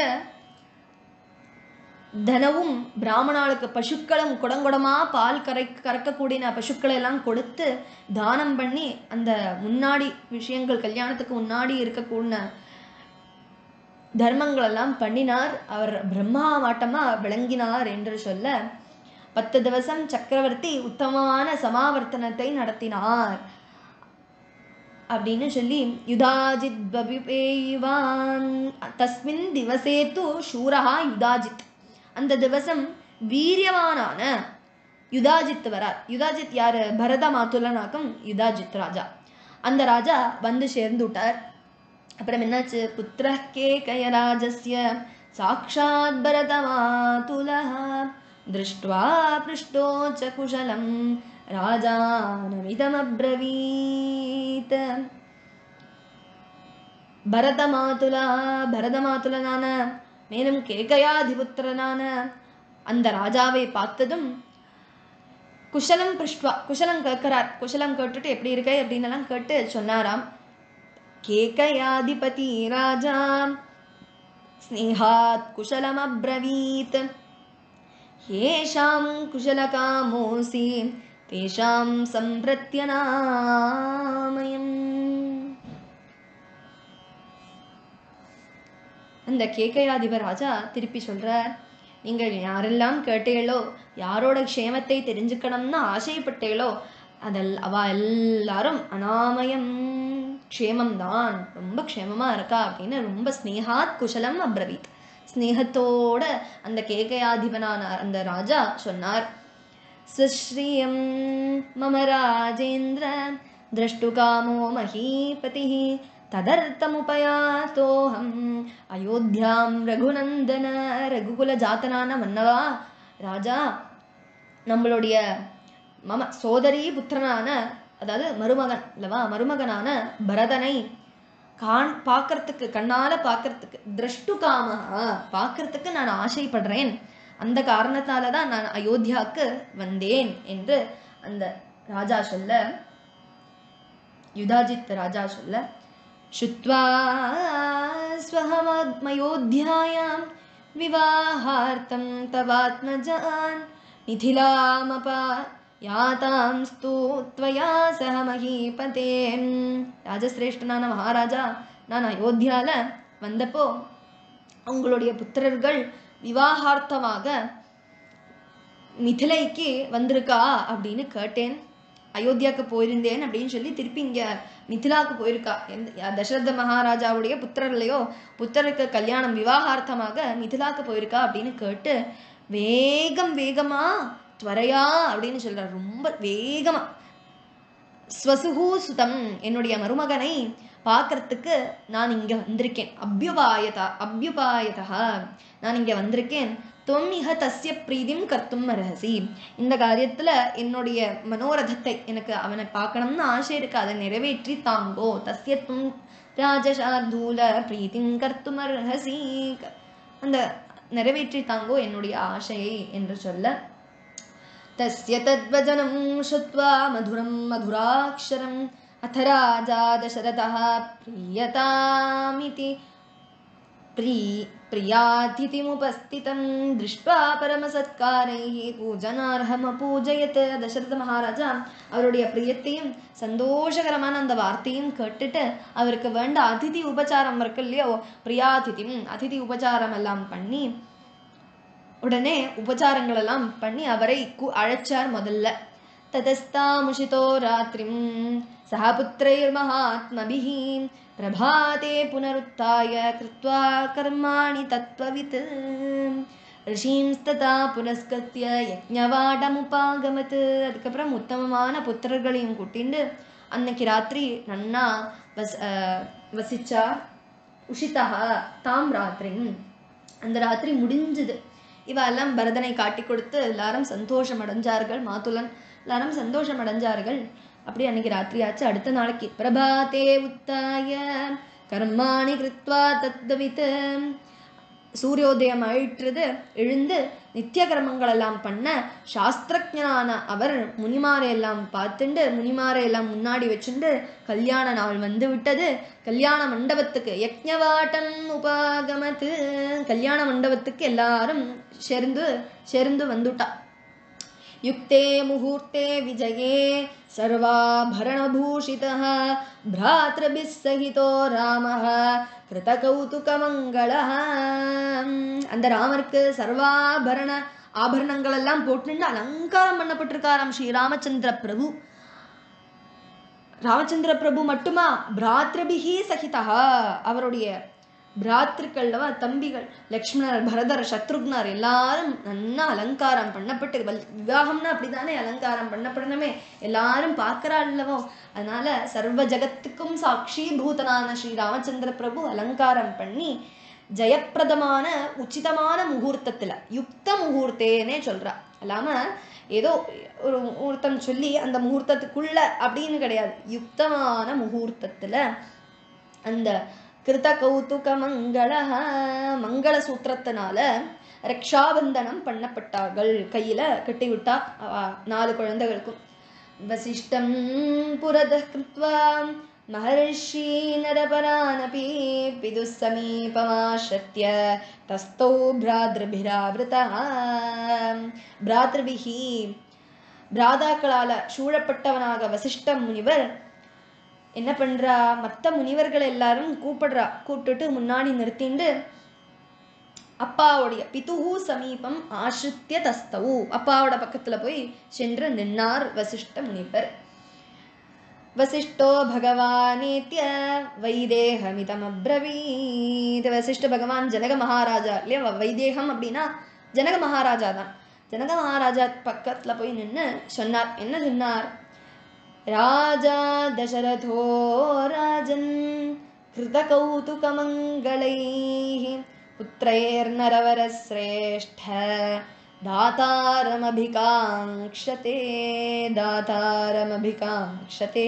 தனவும் பிராமணாளுக்கு பசுக்களும் குடங்குடமா பால் கரை கறக்கக்கூடிய பசுக்களை எல்லாம் கொடுத்து தானம் பண்ணி அந்த முன்னாடி விஷயங்கள் கல்யாணத்துக்கு முன்னாடி இருக்கக்கூடிய தர்மங்கள் எல்லாம் பண்ணினார். அவர் பிரம்மா வாட்டமா விளங்கினார் என்று சொல்ல பத்து திவசம் சக்கரவர்த்தி உத்தமமான சமாவர்த்தனத்தை நடத்தினார் அப்படின்னு சொல்லி யுதாஜித் பபிபேவான் தஸ்மின் திவசேத்து சூரஹா யுதாஜித். அந்த திவசம் வீரியவானான யுதாஜித் வரார். யுதாஜித் யாரு? பரத மாத்துலனாக்கும் யுதாஜித் ராஜா. அந்த ராஜா வந்து சேர்ந்து விட்டார். அப்புறம் என்னாச்சு? புத்திர கேகயராஜஸ்ய சாக்ஷாத் பரத மாதுலஹ திருஷ்ட்வா பிருஷ்டோ ச குஷலம் ராஜானமிதமப்ரவீத். பரத மாதுலா பரத மாதுலனான மேலும் கேகயாதிபுத்திரனான அந்த ராஜாவை பார்த்ததும் குஷலம் பிருஷ்ட்வா குஷலம் கேட்கிறார். குஷலம் கேட்டுட்டு எப்படி இருக்க அப்படின்னு எல்லாம் கேட்டு சொன்னாராம். கேகயாதிபதி ராஜா ஸ்னேஹாத் குஷலம் அப்ரவீத் ஏஷாம் குஷலகாமோசி தேஷாம் சம்பிரத்யநாமயம். அந்த கேகயாதிப ராஜா திருப்பி சொல்றார், நீங்கள் யாரெல்லாம் கேட்டீங்களோ, யாரோட க்ஷேமத்தை தெரிஞ்சுக்கணும்னு ஆசைப்பட்டீங்களோ அதல் அவ எல்லாரும் அனாமயம் க்ஷேமம்தான், ரொம்ப க்ஷேமமா இருக்கா அப்படின்னு ரொம்ப ஸ்னேகாத் குஷலம் அப்ரவீத் ஸ்னேகத்தோட அந்த கேகயாதிபனான அந்த ராஜா சொன்னார். சுஸ்ரீயம் மம ராஜேந்திர திரஷ்டுகாமோ மஹீபதி ததர்த்தமுபயாதோஹம் அயோத்தியாம் ரகுநந்தன. ரகுகுல ஜாத்தனான மன்னவா ராஜா, நம்மளுடைய மம சோதரி புத்திரனான அதாவது மருமகன் அல்லவா, மருமகனான பரதனை காண் பார்க்கறதுக்கு கண்ணால பார்க்கறதுக்கு திரஷ்டு காமஹா பார்க்கறதுக்கு நான் ஆசைப்படுறேன். அந்த காரணத்தால தான் நான் அயோத்தியாவுக்கு வந்தேன் என்று அந்த ராஜா சொல்ல, யுதாஜித் ராஜா சொல்ல, சுத்வா ஸ்வஹமயோத்யாயாம் விவாஹார்த்தம் தவாத்மஜான் மிதிலாமபா யாதாம் ஸ்தூத்வயா சஹ மஹீபதேன். ராஜசிரேஷ்டனான மகாராஜா, நான் அயோத்தியால வந்தப்போ உங்களுடைய புத்திரர்கள் விவாகார்த்தமாக மிதிலைக்கு வந்திருக்கா அப்படின்னு கேட்டேன். அயோத்தியாவுக்கு போயிருந்தேன் அப்படின்னு சொல்லி திருப்பி இங்க மிதிலாவுக்கு போயிருக்கா. எந்த தசரத மகாராஜாவுடைய புத்திரர்களையோ புத்திரருக்கு கல்யாணம் விவாகார்த்தமாக மிதிலாவுக்கு போயிருக்கா அப்படின்னு கேட்டு வேகம் வேகமா துவரையா அப்படின்னு சொல்றார். ரொம்ப வேகமா ஸ்வசுஹு சுதம் என்னுடைய மருமகனை பார்க்கறதுக்கு நான் இங்க வந்திருக்கேன். அபியுபாயதா அபியுபாயதா நான் இங்க வந்திருக்கேன். தொம் இஹ தஸ்ய பிரீதிம் கர்த்தும் அர்ஹசி. இந்த காரியத்துல என்னுடைய மனோரதத்தை, எனக்கு அவனை பார்க்கணும்னு ஆசை இருக்கு, அதை நிறைவேற்றி தாங்கோ. தஸ்ய தும் ராஜசார்தூல பிரீதிம் கர்த்தும் அர்ஹசி, அந்த நிறைவேற்றி தாங்கோ என்னுடைய ஆசையை என்று சொல்ல, தஸ்ய தத்வஜனம் ஸ்ருத்வா மதுரம் மதுராக்ஷரம் அத ராஜா தசரதः பிரியதாமிதி प्री प्रियातिथिमुपस्थितं दृष्ट्वा परमसत्कारैः पूजनार्हमपूजयत्. தசரத மகாராஜா அவருடைய பிரியத்தையும் சந்தோஷகரமான அந்த வார்த்தையும் கேட்டுட்டு அவருக்கு வேண்ட அதிதி உபச்சாரம் இருக்கு இல்லையோ, பிரியாதிதிம் அதிதி உபச்சாரம் எல்லாம் பண்ணி உடனே உபச்சாரங்கள் எல்லாம் பண்ணி அவரை அழைச்சார். முதல்ல ததஸ்தாமுஷிதோ ராத்ரிம் சஹபுத்ரைர் மகாத்மபிஹி பிரபாதே புனருத்தாய கிருத்வா கர்மாணி தத்வவித் ரிஷீம்ஸ்ததா புனஸ்கத்ய யஜ்ஞவாடமுபாகமத். அதுக்கப்புறம் உத்தமமான புத்திரர்களையும் கூட்டிண்டு அன்னைக்கு ராத்திரி நன்னா வஸ் வசிச்சா. உஷிதா தாம் ராத்திரி, அந்த ராத்திரி முடிஞ்சது. இவ எல்லாம் பரதனை காட்டி கொடுத்து எல்லாரும் சந்தோஷம் அடைஞ்சார்கள். மாதுலன் எல்லாரும் சந்தோஷம் அடைஞ்சார்கள். அப்படி அன்னைக்கு ராத்திரி ஆச்சு. அடுத்த நாளைக்கு பிரபாதே உத்தாய கர்மாணி கிருத்வா தத்வித் சூரியோதயம் ஆயிற்றுது எழுந்து நித்திய கர்மங்கள் எல்லாம் பண்ண சாஸ்திரஜனான அவர் முனிமாரை எல்லாம் பார்த்துண்டு முனிமாரை எல்லாம் முன்னாடி வச்சுண்டு கல்யாண நாள் வந்து விட்டது. கல்யாண மண்டபத்துக்கு யக்ஞவாட்டம் உபாகமத்து கல்யாண மண்டபத்துக்கு எல்லாரும் சேர்ந்து சேர்ந்து வந்துட்டா. युक्ते मुहूर्ते विजये सर्वाभरणभूषितः भ्रातृभिः सहितो रामः कृतकौतुकमङ्गलः. அந்த ராமருக்கு சர்வாபரண ஆபரணங்கள் எல்லாம் போட்டு அலங்காரம் பண்ணப்பட்டிருக்காராம் ஸ்ரீ ராமச்சந்திர பிரபு. ராமச்சந்திர பிரபு மட்டுமா, பிராத்ரபிஹி சகிதா அவருடைய பிராத்திருக்கள்லவா தம்பிகள் லக்ஷ்மணர் பரதர் சத்ருக்னர் எல்லாரும் நல்லா அலங்காரம் பண்ணப்பட்டு, விவாகம்னா அப்படித்தானே அலங்காரம் பண்ணப்படணுமே, எல்லாரும் பார்க்கிறாள்லவோ. அதனால சர்வ ஜகத்துக்கும் சாட்சி பூதனான ஸ்ரீ ராமச்சந்திர பிரபு அலங்காரம் பண்ணி ஜெயப்பிரதமான உச்சிதமான முகூர்த்தத்துல யுக்த முகூர்த்தேனே சொல்றா. அல்லாம ஏதோ ஒரு முகூர்த்தம் சொல்லி அந்த முகூர்த்தத்துக்குள்ள அப்படின்னு கிடையாது, யுக்தமான முகூர்த்தத்துல அந்த கிருத கௌதுக மங்கள மங்கள சூத்திரத்தினால ரக்ஷாபந்தனம் பண்ணப்பட்டார்கள். கையில கட்டி விட்டா நாலு குழந்தைகளுக்கும். வசிஷ்டம் புரத கிருத்வா மஹர்ஷி நரபரானபி பிது சமீபமாஸ்ரத்ய தஸ்தௌ பிராத்ருபிராவ்ருதா. பிராத்ருபிஹி பிராதாக்களால சூழப்பட்டவனாக வசிஷ்ட முனிவர் என்ன பண்றா, மற்ற முனிவர்கள் எல்லாரும் கூப்பிடுறா. கூப்பிட்டுட்டு முன்னாடி நிறுத்திண்டு அப்பாவுடைய பிதுஹு சமீபம் ஆசிரித்ய தஸ்தவு அப்பாவோட பக்கத்துல போய் சென்று நின்னார் வசிஷ்ட முனிவர். வசிஷ்டோ பகவானேத்ய வைதேகமிதம் அப்ரவீத். வசிஷ்ட பகவான் ஜனக மகாராஜா இல்லையா, வைதேகம் அப்படின்னா ஜனக மகாராஜா தான். ஜனக மகாராஜா பக்கத்துல போய் நின்று சொன்னார். என்ன சொன்னார்? ராஜா தசரதோ ராஜன் கிருத கௌதுக மங்களைஹ புத்ரைர்நரவர ஸ்ரேஷ்ட தாதாரமபிகாங்க்ஷதே தாதாரமபிகாங்க்ஷதே.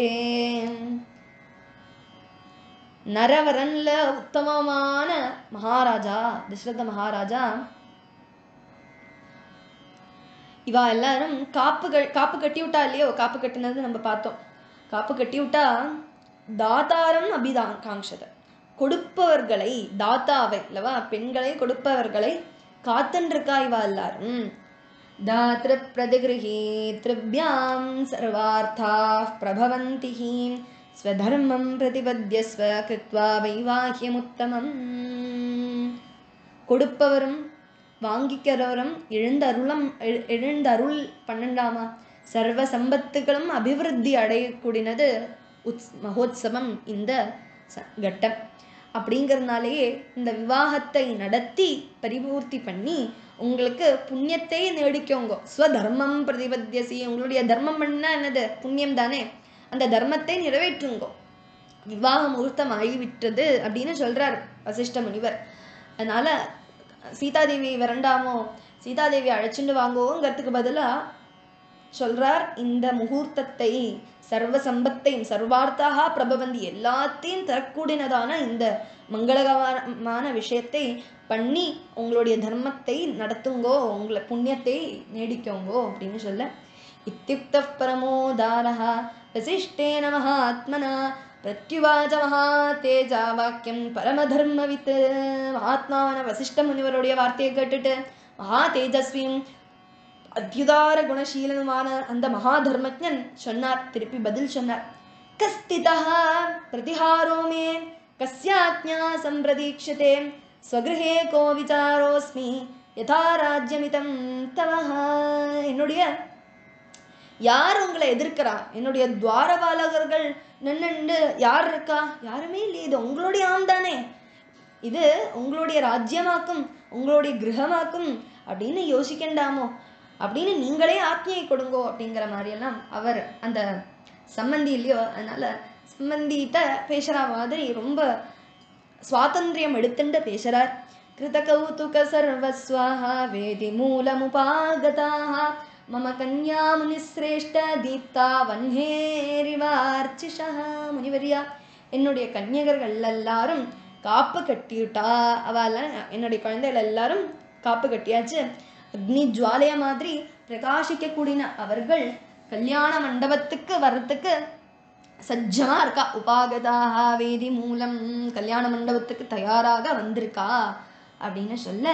நரவரன்ல உத்தமமான மகாராஜா தசரத மகாராஜா. இவா எல்லாரும் காப்புகள் காப்பு கட்டி விட்டா இல்லையோ, காப்பு கட்டினது நம்ம பார்த்தோம். காப்பு கட்டி விட்டா தாத்தாரம் அபிதான் காங்ஷத கொடுப்பவர்களை, தாத்தாவை இல்லவா பெண்களை கொடுப்பவர்களை காத்துன்றிருக்கா இவா எல்லாரும். தாத்ரு பிரதிகிருஹி த்ரிப்யாம் சர்வார்த்தா பிரபவந்தி ஸ்வதர்மம் பிரதிபத்யஸ்வ கிருத்வா வைவாஹ்யமுத்தமம். கொடுப்பவரும் வாங்கிக்கிறவரும் எழுந்தருளம் எழுந்தருள் பன்னெண்டாமா சர்வ சம்பத்துகளும் அபிவிருத்தி அடையக்கூடியது உத் மகோத்சவம் இந்த கட்டம். அப்படிங்கிறதுனாலேயே இந்த விவாகத்தை நடத்தி பரிபூர்த்தி பண்ணி உங்களுக்கு புண்ணியத்தை நேடிக்கோங்க. ஸ்வதர்மம் பிரதிபத்தியசி, உங்களுடைய தர்மம் பண்ணா என்னது, புண்ணியம் தானே, அந்த தர்மத்தை நிறைவேற்றுங்கோ. விவாக முகூர்த்தம் ஆகிவிட்டது அப்படின்னு சொல்றார் வசிஷ்ட முனிவர். அதனால சீதாதேவி விரண்டாமோ, சீதாதேவி அழைச்சிட்டு வாங்குவோங்கிறதுக்கு பதிலா சொல்றார் இந்த முகூர்த்தத்தை சர்வ சம்பத்தையும் சர்வார்த்தாக பிரபவந்தி எல்லாத்தையும் தரக்கூடியதான இந்த மங்களகரமான விஷயத்தை பண்ணி உங்களுடைய தர்மத்தை நடத்துங்கோ, உங்களை புண்ணியத்தை நேடிக்கோங்கோ அப்படின்னு சொல்ல. இத்யுக்த பரமோதாரஹ வசிஷ்டேன மகாத்மனா பிரத்யுவாச்ச மகா தேஜா வாக்கியம் பரமதர்மவித். மகாத்மாவான வசிஷ்ட முனிவருடைய வார்த்தையை கேட்டுட்டு மகா தேஜஸ்வியும் அத்யுதார குணசீலனுமான அந்த மகா தர்மஜன் சொன்னார், திருப்பி பதில் சொன்னார். கஸ்திதா பிரதிஹாரோ மே கஸ்யாஜ்ஞா சம்பிரதீக்ஷதே ஸ்வகிருஹே கோ விசாரோஸ்மி யதா ராஜ்யமிதம் தவஹ. என்னுடைய யார் உங்களை எதிர்க்கிறா, என்னுடைய துவாரபாலகர்கள் நின்று யார் இருக்கா, யாருமே இல்லையே, இது உங்களுடைய ஆம் தானே, இது உங்களுடைய ராஜ்யமாக்கும் உங்களுடைய கிரகமாக்கும் அப்படின்னு யோசிக்கண்டாமோ, அப்படின்னு நீங்களே ஆக்ஞையை கொடுங்கோ அப்படிங்கிற மாதிரியெல்லாம் அவர் அந்த சம்பந்தி இல்லையோ, அதனால சம்பந்திட்ட பேசுற மாதிரி ரொம்ப சுவாதந்திரியம் எடுத்துட்டு பேசுறார். கிருத கௌதுக சர்வஸ்வாஹா வேதி மூலமுபாகதாஹ மம கன்யா முனிஸ்ரேஷ்ட தீப்தா வன்ஹேரிவார்ச்சிஷா. முனிவரியா, என்னுடைய கன்யகர்கள் எல்லாரும் காப்பு கட்டிவிட்டா. அவள் என்னுடைய குழந்தைகள் எல்லாரும் காப்பு கட்டியாச்சு. அக்னி ஜுவாலைய மாதிரி பிரகாசிக்க கூடின அவர்கள் கல்யாண மண்டபத்துக்கு வர்றதுக்கு சஜ்ஜமா இருக்கா. உபாகதாக வேதி மூலம் கல்யாண மண்டபத்துக்கு தயாராக வந்திருக்கா அப்படின்னு சொல்ல,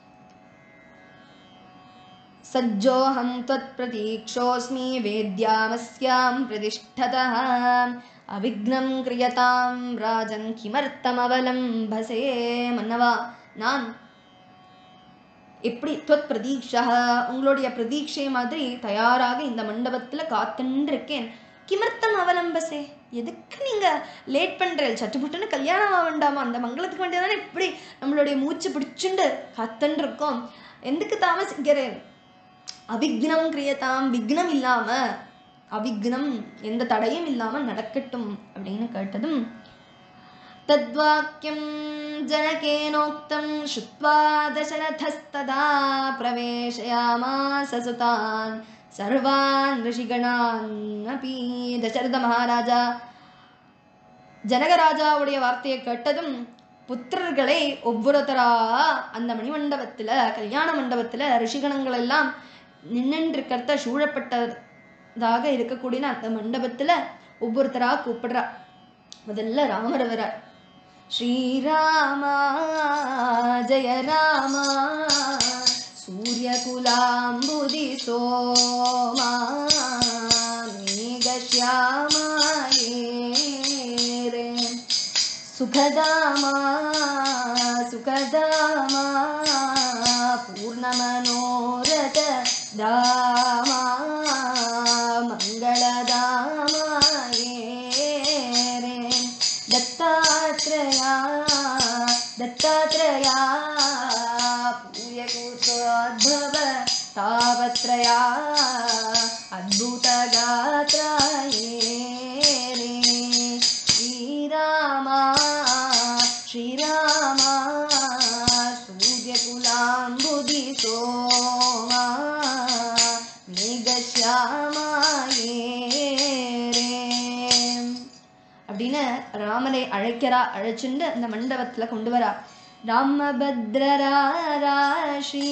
சஜ்ஜோஹம் त्वत् प्रतीक्षोऽस्मि வேத்யாமஸ்யாம் பிரதிஷ்டதः அவிக்னம் கிரியதாம் ராஜன் கிமர்த்தமவலம்பசே. மன்னவா, நான் எப்படி त्वत् பிரதீக்ஷா உங்களுடைய பிரதீட்சை மாதிரி தயாராக இந்த மண்டபத்துல காத்துன்னு இருக்கேன். கிமர்த்தம் அவலம்பசே, எதுக்கு நீங்க லேட் பண்றேன்? சட்டுப்புட்டுன்னு கல்யாணம் ஆக வேண்டாமா? அந்த மங்களத்துக்கு வேண்டியதானே இப்படி நம்மளுடைய மூச்சு பிடிச்சுண்டு காத்துன்னு இருக்கோம், எதுக்கு தாமசிக்கிறேன்? அவிக்னம் கிரியதாம், விக்னம் இல்லாம, அவிக்னம் எந்த தடையும் இல்லாம நடக்கட்டும் அப்படின்னு கேட்டதும், தத்வாக்கியம் ஜனகேனோக்தம் ஸ்ருத்வா தசரதஸ்ததா பிரவேசயாமாஸ சுதான் சர்வான் ரிஷிகணான் அபி. தசரத மகாராஜா ஜனகராஜாவுடைய வார்த்தையை கேட்டதும் புத்திரர்களை ஒவ்வொருத்தரா அந்த மணிமண்டபத்துல கல்யாண மண்டபத்துல ரிஷிகணங்கள் எல்லாம் நின்றுக்கிறத சூழப்பட்டதாக இருக்கக்கூடிய அந்த மண்டபத்துல ஒவ்வொருத்தரா கூப்பிடுறா. முதல்ல ராமர் வர, ஸ்ரீராமா ஜெய ராமா சூரியகுலாம்புதி சோமா மேகஷ்யாமா ஏரே சுகதாமா சுகதாமா பூர்ணமனோரத தாமா மங்களதாமா ஏரே தத்தாத்ரயா தத்தாத்ரயா பூயகூர்த்தோத்பவ தாவத்ரயா அத்புதகாத்ரா ஏரே ஸ்ரீராமா ஸ்ரீராமா சூரியகுலாம்புதி சோமா மேகஷ்யாமா ஏரே அப்படின்னு ராமனை அழைக்கிறா. அழைச்சுண்டு அந்த மண்டபத்துல கொண்டு வரா. ராமபத்ரராராஷி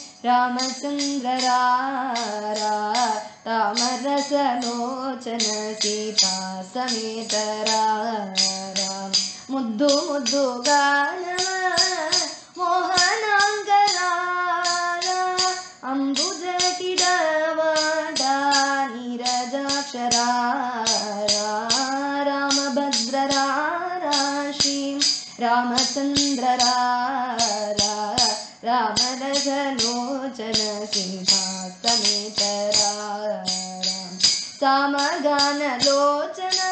ராமச்சந்திரராரா தாமரசலோச்சன சீதா சமேதராரா முத்து முத்து காணவ மோகனாங்கராரா அம்புஜ கிடவடா நீரஜாக்ஷராரா ராமபத்ரராராஷி ராமச்சந்திரராரா ராமரசலோச்சன சீதா சமேதராரா சாமகானலோச்சனா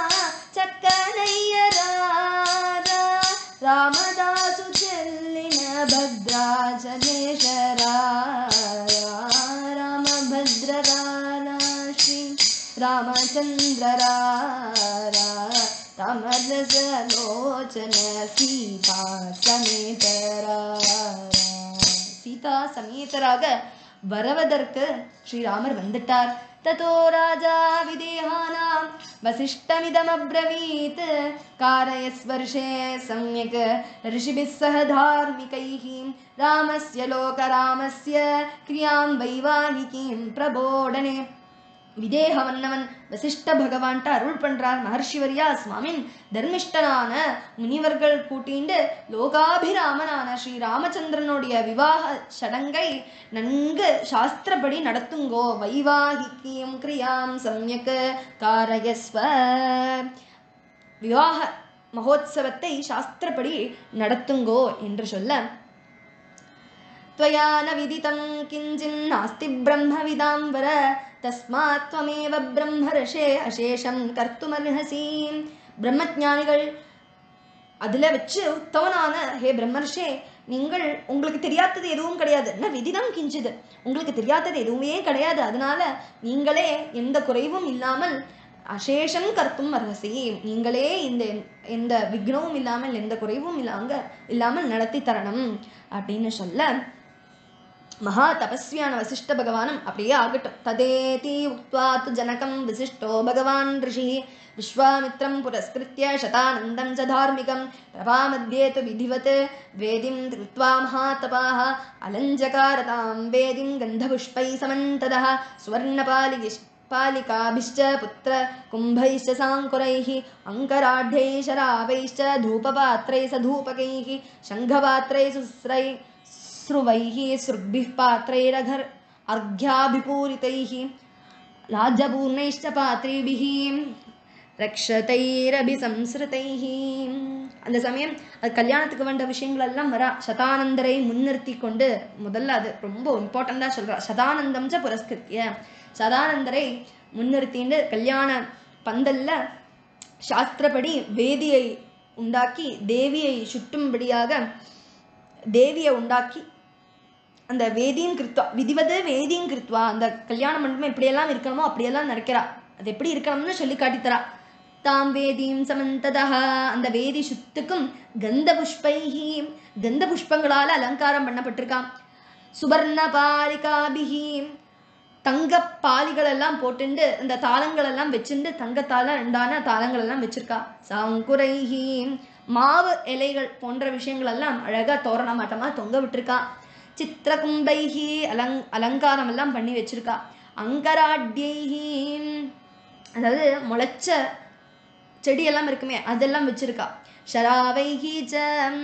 சக்கனையராரா ராமதாசு செல்லின பத்ராச்சலேஷராரா ராமபத்ரராராஷி ராமச்சந்திரராரா தாமரசலோச்சன சீதா சமேதராரா. சீதா சமேதராக வரவதற்கு ஸ்ரீராமர் வந்துட்டார். ततो राजा विदेहानां वसिष्ठमिदमब्रवीत् कारयस्वर्षे सम्यक् ऋषिभिः सह धार्मिकैः रामस्य लोकरामस्य क्रियां वैवाहिकीं प्रबोधने. விதேக மன்னவன் வசிஷ்ட பகவான்ட்ட அருள் பண்றார். மகர்ஷிவரியா சுவாமின் தர்மிஷ்டனான முனிவர்கள் கூட்டிண்டு லோகாபிராமனான ஸ்ரீ ராமச்சந்திரனுடைய விவாக சடங்கை நன்கு சாஸ்திரப்படி நடத்துங்கோ. வைவாகிக்கியம் கிரியாம் சம்யக் காரயஸ்வ. விவாக மகோத்சவத்தை சாஸ்திரப்படி நடத்துங்கோ என்று சொல்ல, त्वया न विदितं किञ्चिन् नास्ति ब्रह्मविदाम्बर तस्मात् त्वमेव ब्रह्मर्षे अशेषं कर्तुमर्हसि. பிரம்மஞானிகள் அதுல வச்சு உத்தவனான ஹே பிரம்மர்ஷே, நீங்கள் உங்களுக்கு தெரியாதது எதுவும் கிடையாது. என்ன விதிதம் கிஞ்சிது, உங்களுக்கு தெரியாதது எதுவுமே கிடையாது. அதனால நீங்களே எந்த குறைவும் இல்லாமல் அசேஷம் கர்த்தும் அர்ஹசி, நீங்களே இந்த எந்த விக்னமும் இல்லாமல் எந்த குறைவும் இல்லாம இல்லாமல் நடத்தி தரணும் அப்படின்னு சொல்ல, மகா தபஸ்வியான வசிஷ்ட பகவானும் அப்படியே ஆகட்டும். ததேதி உக்த்வா து ஜனகம் வசிஷ்டோ பகவான் ரிஷி விஸ்வாமித்ரம் புரஸ்கிருத்ய சதானந்தம் ச தார்மிகம் பிரபாமத்யே து விதிவத் வேதிம் கிருத்வா மகாதபாः அலஞ்சகாரதாம் வேதிம் கந்தபுஷ்பை சமந்ததः சுவர்ணபாலிகிஷ் पालिकाभिश्च पुत्र कुंभैश्च सांकुरैः अंकराढ्यैः शरावैश्च धूपपात्रैः सधूपकैः शंखपात्रैः सुस्रै स्रुवैः सृग्भिः पात्रैरघर् अर्घ्याभिपूरितैः लाज्यपूर्णैश्च पात्रीभिः ரக்ஷதைரபிசம்ஸ்ருதைஹ. அந்த சமயம் அது கல்யாணத்துக்கு வந்த விஷயங்கள் எல்லாம் வரா. சதானந்தரை முன்னிறுத்தி கொண்டு முதல்ல அது ரொம்ப இம்பார்ட்டண்டாக சொல்கிறா. சதானந்தம் ச புரஸ்கிருத்திய, சதானந்தரை முன்னிறுத்திண்டு கல்யாண பந்தல்ல சாஸ்திரப்படி வேதியை உண்டாக்கி தேவியை சுட்டும்படியாக தேவியை உண்டாக்கி அந்த வேதியும் கிருத்வா விதிவது வேதியும் கிருத்வா அந்த கல்யாண மண்டபம் எப்படியெல்லாம் இருக்கணுமோ அப்படியெல்லாம் நடக்கிறா. அது எப்படி இருக்கணும்னு சொல்லி காட்டித்தரா. தாம் வேதியும் சமந்ததா அந்த வேதி சுத்துக்கும் கந்த புஷ்பைஹி கந்த புஷ்பங்களால் அலங்காரம் பண்ணப்பட்டிருக்கான். சுபர்ண பாலிகாபிஹி தங்க பாலிகள் எல்லாம் போட்டுண்டு அந்த தாளங்கள் எல்லாம் வச்சுண்டு தங்கத்தால ரெண்டான தாளங்கள் எல்லாம் வச்சிருக்கா. சாங்குரைஹி மாவு இலைகள் போன்ற விஷயங்கள் எல்லாம் அழகா தோரண மாட்டமா தொங்க விட்டுருக்கா. சித்திரகும்பைஹி அலங் அலங்காரம் எல்லாம் பண்ணி வச்சிருக்கா. அங்கராட்யைஹி அதாவது முளைச்ச செடியெல்லாம் இருக்குமே அதெல்லாம் வச்சிருக்கா. ஷராவைஹி ச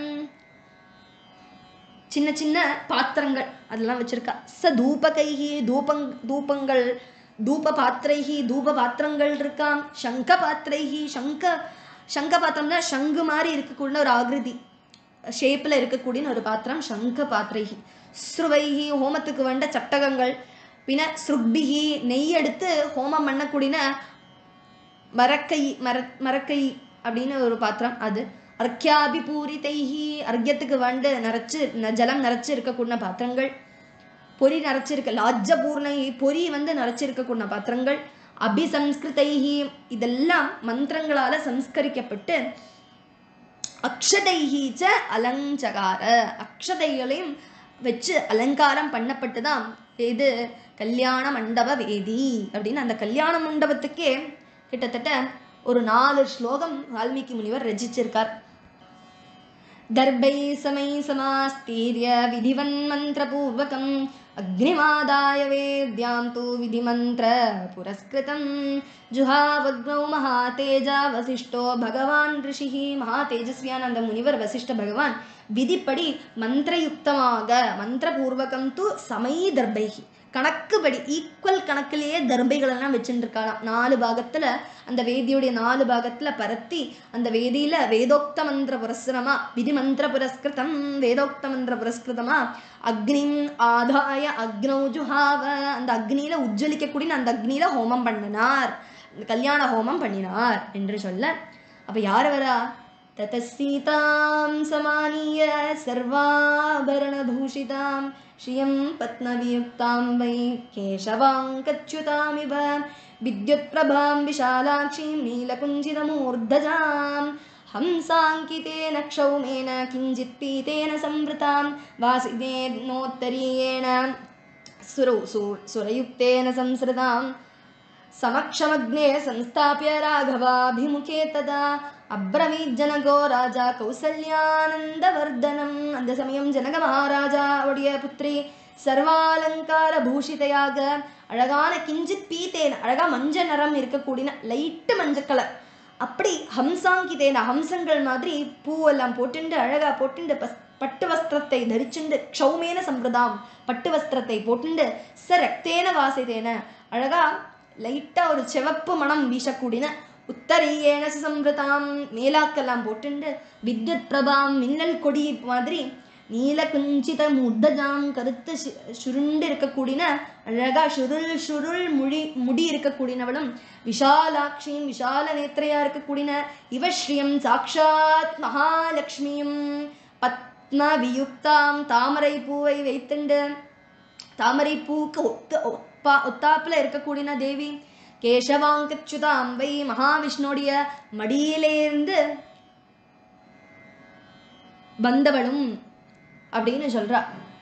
சின்ன சின்ன பாத்திரங்கள் அதெல்லாம் வச்சிருக்கா. ச தூபகைஹி தூபங் தூபங்கள் தூப பாத்திரைஹி தூப பாத்திரங்கள் இருக்காம். சங்க பாத்திரைஹி சங்க சங்க பாத்திரம்னா சங்கு மாதிரி இருக்கக்கூடிய ஒரு ஆகிருதி ஷேப்பில் இருக்கக்கூடிய ஒரு பாத்திரம் சங்க பாத்திரைஹி. ஸ்ருவைஹி ஹோமத்துக்கு வேண்ட சட்டகங்கள். பின்ன ஸ்ருக்பிஹி நெய் எடுத்து ஹோமம் பண்ணக்கூடிய மரக்கை மர மரக்கை அப்படின்னு ஒரு பாத்திரம் அது. அர்க்கியாபிபூரிதைஹி அர்க்கியத்துக்கு வந்து நிறைச்சு ஜலம் நிறைச்சு இருக்கக்கூடிய பாத்திரங்கள். பொறி நிறைச்சிருக்க லாஜ்ஜபூர்ணை பொறி வந்து நிறைச்சிருக்கக்கூடிய பாத்திரங்கள். அபிசம்ஸ்கிருதைஹி இதெல்லாம் மந்திரங்களால சம்ஸ்கரிக்கப்பட்டு அக்ஷதைஹி ச அலஞ்சகார அக்ஷதைகளையும் வச்சு அலங்காரம் பண்ணப்பட்டுதான் இது கல்யாண மண்டப வேதி அப்படின்னு. அந்த கல்யாண மண்டபத்துக்கே கிட்டத்தட்ட ஒரு நாலு ஸ்லோகம் வால்மீகி முனிவர் ரசிச்சிருக்கார். தர்பை சமை சமாஸ்தீர்ய விதிவன் மந்திரபூர்வகம் அக்னிமாதாய வேத்யாம் தூ விதிமந்திர புரஸ்கிருதம் ஜுஹாவக்னௌ மகாதேஜா வசிஷ்டோ பகவான் ரிஷிஹி. மகா தேஜஸ்வியான அந்த முனிவர் வசிஷ்ட பகவான் விதிப்படி மந்திரயுக்தமாக மந்திரபூர்வகம் தூ சமை தர்பைஹி கணக்குப்படி ஈக்குவல் கணக்கிலேயே தர்பைகள் எல்லாம் வச்சுருக்காளாம். நாலு பாகத்துல அந்த வேதியுடைய நாலு பாகத்துல பரத்தி அந்த வேதியில வேதோக்த மந்திர புரஸ்கிருதமா விதி மந்திர புரஸ்கிருதம் வேதோக்த மந்திர புரஸ்கிருதமா அக்னிம் ஆதாய அக்னௌ ஜுஹாவ அந்த அக்னியில உஜ்ஜலிக்கக்கூடிய அந்த அக்னியில ஹோமம் பண்ணினார், கல்யாண ஹோமம் பண்ணினார் என்று சொல்ல. அப்ப யார் வரா? ததசீதாம் சமானிய சர்வாபரணபூஷிதாம் ஸ்ரீயம் பத்மவியுக்தாம் வை கேசவாங்கச்யுதாமிவ வித்யுத் பிரபாம் விஷாலாட்சீம் நீலகுஞ்சிதமூர்தஜாம் ஹம்சாங்கிதேன க்ஷௌமேன கிஞ்சித் பீதேன சம்வృతాம் வாசிதேனோத்தரீயேன சுரௌ சுரயுக்தேன சம்ஸ்ருதாம் समक्षमग्ने संस्थाप्य राघवाभिमुखे तदा अब्रवीत् जनको राजा कौसल्यानन्दवर्धनम्. அந்த சமயம் ஜனக மகாராஜா உடைய புத்திரி சர்வாலங்கார பூஷிதையாக அழகான கிஞ்சித் பீத்தேன அழகா மஞ்ச நிறம் இருக்கக்கூடிய லைட்டு மஞ்சள் கலர் அப்படி ஹம்சாங்கிதேன ஹம்சங்கள் மாதிரி பூவெல்லாம் போட்டுண்டு அழகா போட்டுண்டு பட்டு வஸ்திரத்தை தரிச்சுண்டு க்ஷௌமேன சம்பிரதாம் பட்டு வஸ்திரத்தை போட்டுண்டு ச ரக்தேன வாசிதேன அழகா லைட்டா ஒரு சிவப்பு மனம் வீசக்கூடின உத்தரீயேன சம்வృతాம் மேலாக்கெல்லாம் போட்டுண்டு வித்யுத் பிரபாம் மின்னல் கொடி மாதிரி நீல குஞ்சித முத்தஜாம் கருத்து சுருண்டு இருக்கக்கூடிய அழகா சுருள் சுருள் முடி முடி இருக்கக்கூடியவளும் விஷாலாட்சியும் விஷால நேத்திரையா இருக்கக்கூடிய இவஸ்ரீயம் சாக்ஷாத் மகாலட்சுமியும் பத்ம வியுக்தாம் தாமரை பூவை வைத்துண்டு தாமரை பூக்கு ஒத்து ஒத்தாப்புல இருக்கக்கூடிய தேவி கேசவாங்கச்சுதாம் வை மகாவிஷ்ணுடைய மடியிலேருந்து வந்தவளும் அப்படின்னு சொல்றா.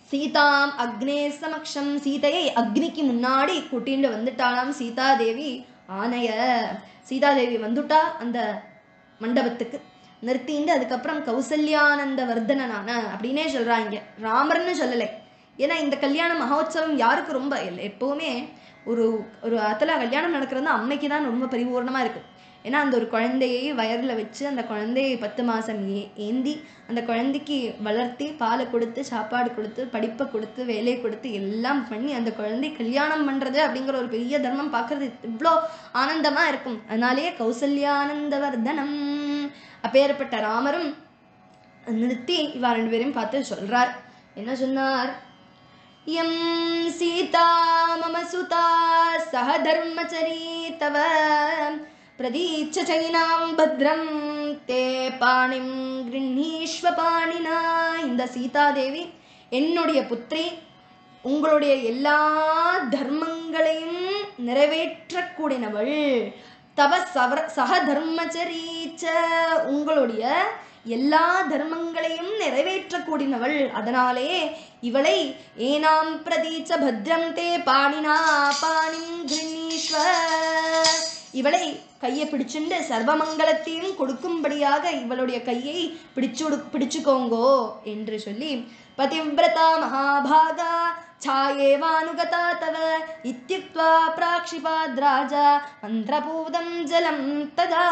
சீதாம் அக்னே சமக்ஷம், சீதையை அக்னிக்கு முன்னாடி கூட்டிட்டு வந்துட்டாளாம் சீதாதேவி. ஆனைய சீதாதேவி வந்துட்டா அந்த மண்டபத்துக்கு நிறுத்திண்டு. அதுக்கப்புறம் கௌசல்யானந்த வர்தனனான அப்படின்னே சொல்றாங்க, ராமர்னு சொல்லலை. ஏன்னா இந்த கல்யாண மகோத்சவம் யாருக்கு ரொம்ப எப்பவுமே ஒரு ஒரு அத்தல கல்யாணம் நடக்கிறது அம்மைக்கு தான் ரொம்ப பரிபூர்ணமாக இருக்குது. ஏன்னா அந்த ஒரு குழந்தையை வயரில் வச்சு அந்த குழந்தையை பத்து மாதம் ஏ ஏந்தி அந்த குழந்தைக்கு வளர்த்தி பாலை கொடுத்து சாப்பாடு கொடுத்து படிப்பை கொடுத்து வேலையை கொடுத்து எல்லாம் பண்ணி அந்த குழந்தை கல்யாணம் பண்ணுறது அப்படிங்கிற ஒரு பெரிய தர்மம் பார்க்குறது இவ்வளோ ஆனந்தமாக இருக்கும். அதனாலேயே கௌசல்யானந்த வர்தனம். அப்பேற்பட்ட ராமரும் நிறுத்தி இவா ரெண்டு பேரையும் பார்த்து சொல்கிறார். என்ன சொன்னார்? யம் சீதா மம சுதா சஹ தர்மச்சரி தவ பிரதீச்ச சைனாம் பத்ரம் தே பாணிம் கிருண்ணீஸ்வ பாணினா. இந்த சீதாதேவி என்னுடைய புத்திரி, உங்களுடைய எல்லா தர்மங்களையும் நிறைவேற்றக்கூடியவள். தவ சவர சக தர்மச்சரீச்ச, உங்களுடைய எல்லா தர்மங்களையும் நிறைவேற்றக்கூடியவள். அதனாலே இவளை ஏனாம் பிரதீச்ச பத்ரம் தே பாணினா பாணிம் கிருண்ணீஸ்வ, இவளை கையை பிடிச்சுண்டு சர்வமங்கலத்தையும் கொடுக்கும்படியாக இவளுடைய கையை பிடிச்சு பிடிச்சுக்கோங்கோ என்று சொல்லி பதிவிரதா மகாபாகா छायेवानुगता तव इत्युक्त्वा प्राक्षिपाद्राजा मन्त्रपूतं जलं तदा.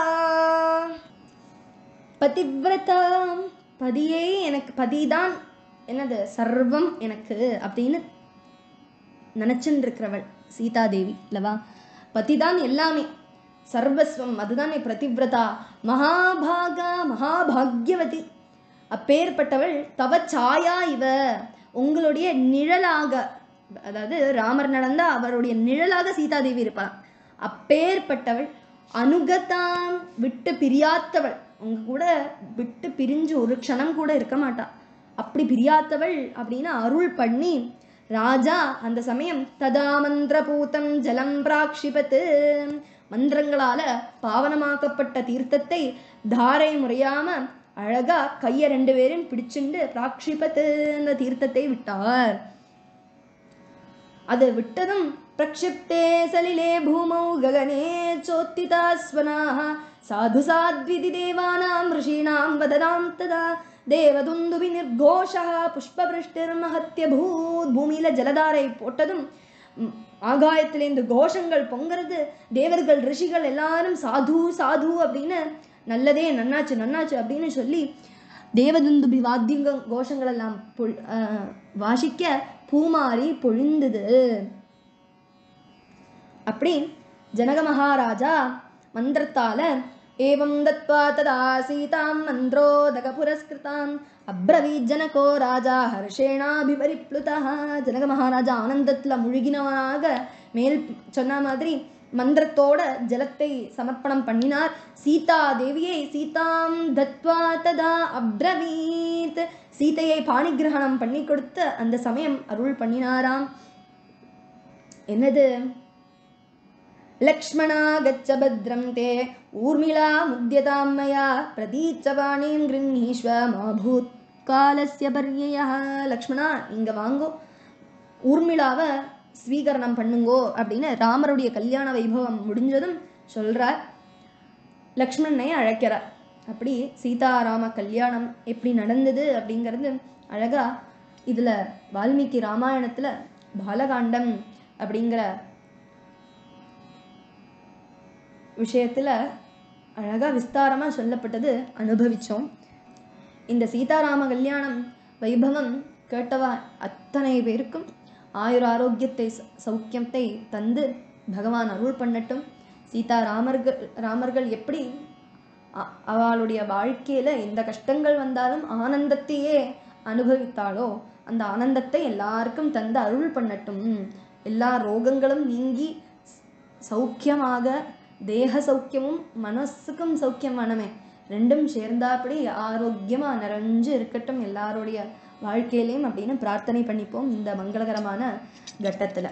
பதிவிரதா, பதியே எனக்கு, பதிதான் என்னது சர்வம் எனக்கு அப்படின்னு நினச்சின்னு இருக்கிறவள் சீதாதேவி இல்லவா? பதிதான் எல்லாமே, சர்வஸ்வம், அதுதான் பிரதிவிரதா. மகாபாகா, மகாபாக்யவதி, அப்பேற்பட்டவள். தவ சாயா இவ, உங்களுடைய நிழலாக, அதாவது ராமர் நடந்தா அவருடைய நிழலாக சீதாதேவி இருப்பாள். அப்பேற்பட்டவள். அனுகதாம், விட்டு பிரியாத்தவள், உங்க கூட விட்டு பிரிஞ்சு ஒரு க்ஷணம் கூட இருக்க மாட்டா, அப்படி பிரியாத்தவள் அப்படின்னு அருள் பண்ணி ராஜா அந்த சமயம் ததா மந்திரபூதம் ஜலம் பிராக்ஷிபத்து, மந்திரங்களால பாவனமாக்கப்பட்ட தீர்த்தத்தை தாரை முறையாம அழகா கைய ரெண்டு பேரும் பிடிச்சுண்டு பிராக்ஷிபத்து அந்த தீர்த்தத்தை விட்டார். அது விட்டதும் பிரக்ஷிப்தே சலிலே பூமௌ ககனே சோத்திதா ஸ்வனாஹ சாது சாத்விதி தேவானாம் ரிஷீணாம் வததாம் ததா தேவதுந்துபி நிர்கோஷா புஷ்பபிருஷ்டிர் மஹத்ய பூத். பூமியில ஜலதாரை போட்டதும் ஆகாயத்திலேந்து கோஷங்கள் பொங்கிறது. தேவர்கள் ரிஷிகள் எல்லாரும் சாது சாது அப்படின்னு நல்லதே நன்னாச்சு நன்னாச்சு அப்படின்னு சொல்லி தேவதுந்துபி வாத்தியங்க கோஷங்கள் எல்லாம் வாசிக்க பூமாரி பொழிந்தது. அப்படி ஜனக மகாராஜா மந்திரத்தால ஏவம் தத்வா ததா சீதாம் மந்திரோதக புரஸ்கிருதாம் அப்ரவீத் ஜனகோ ராஜா ஹர்ஷேணாபிபரிப்ளுதா. ஜனக மகாராஜா ஆனந்தத்துல முழுகினவனாக மேல் சொன்ன மாதிரி மந்திரத்தோட ஜலத்தை சமர்ப்பணம் பண்ணினார். சீதா தேவியை சீதாம் தத்வா ததா அப்ரவீத், சீதையை பாணிகிரகணம் பண்ணி கொடுத்து அந்த சமயம் அருள் பண்ணினாராம். என்னது? லக்ஷ்மணா கச்ச பத்ரம் தே ஊர்மிளா முத்யதாம் மயா பிரதீச்ச வாணீம் கிருண்ணீஸ்வ மாபூத் காலஸ்ய பர்யயா. லக்ஷ்மணா இங்க வாங்கோ, ஊர்மிளாவை ஸ்வீகரணம் பண்ணுங்கோ அப்படின்னு ராமருடைய கல்யாண வைபவம் முடிஞ்சதும் சொல்றார். லக்ஷ்மணனை அழைக்கிறார். அப்படி சீதாராம கல்யாணம் எப்படி நடந்தது அப்படிங்கிறது அழகா இதுல வால்மீகி ராமாயணத்துல பாலகாண்டம் அப்படிங்கிற விஷயத்துல அழகா விஸ்தாரமா சொல்லப்பட்டது அனுபவிச்சோம். இந்த சீதாராம கல்யாணம் வைபவம் கேட்டவா அத்தனை பேருக்கும் ஆயுர ஆரோக்கியத்தை சௌக்கியத்தை தந்து பகவான் அருள் பண்ணட்டும். சீதா ராமர்கள் ராமர்கள் எப்படி அவளுடைய வாழ்க்கையில எந்த கஷ்டங்கள் வந்தாலும் ஆனந்தத்தையே அனுபவித்தாளோ அந்த ஆனந்தத்தை எல்லாருக்கும் தந்து அருள் பண்ணட்டும். எல்லா ரோகங்களும் நீங்கி சௌக்கியமாக, தேக சௌக்கியமும் மனசுக்கும் சௌக்கியமானமே ரெண்டும் சேர்ந்தாப்படி ஆரோக்கியமா நிறைஞ்சு இருக்கட்டும் எல்லாருடைய வாழ்க்கையிலையும் அப்படின்னு பிரார்த்தனை பண்ணிப்போம் இந்த மங்களகரமான கட்டத்துல.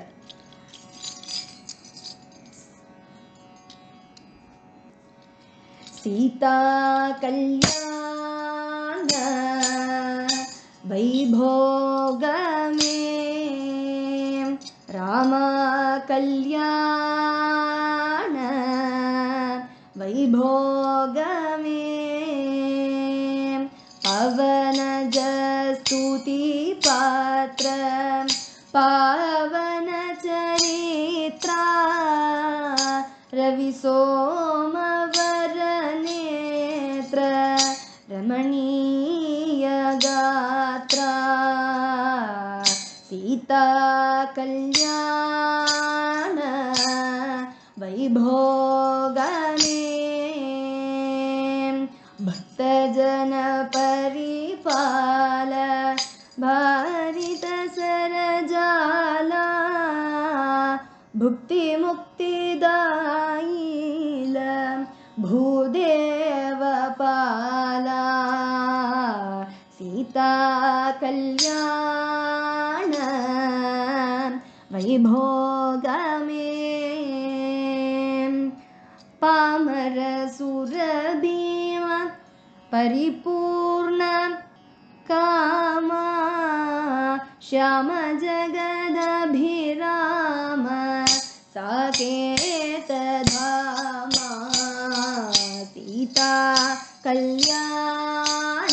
சீதா கல்யாண वैभोगमे राम कल्याण वैभोगमे पवनज स्तुति पात्र पावन चरित्रा रवि सोमवर नेत्र रमणीय गात्रा सीता कल्याण वैभोगमे भक्तजन परिपाल भारित सरजाला भुक्ति मुक्तिदायील भूदेव पाला सीता कल्याण वैभोगमे पामर सुरभीम परिपूर्ण कामा श्याम जगदभिराम साकेत धामा सीता कल्याण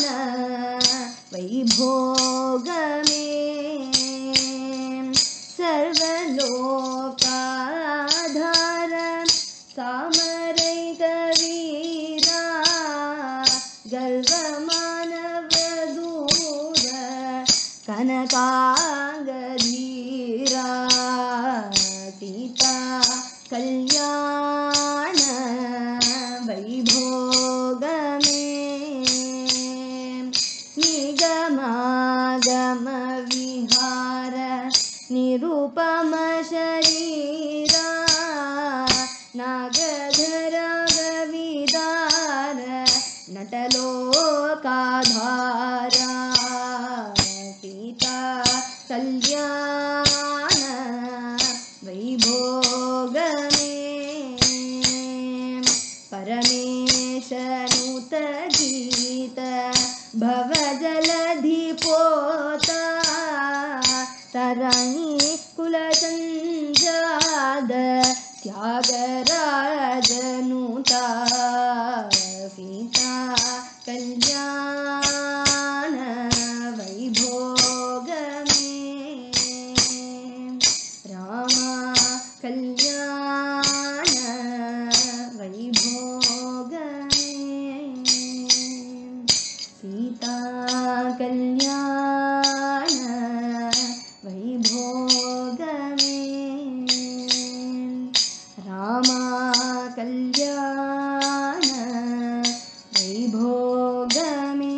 वैभोगमे सर्वलोकाधार सामरैक वीरा गर्वमानवदूर कनकांगधीरा सीता कल्याण वैभोगमे निगमागम विहार निरूपम शरीरा नागधर गविदार नटलोकाधारा सीता कल्याण वैभोगमे परमेश नूत गीत भवजलधि पोता तरणि कुलसंजात त्यागराजनुता सीता कल्याण वैभोगमे राम कल्याण वैभोगमे सीता कल्याण वैभोगमे राम कल्याण वैभोगमे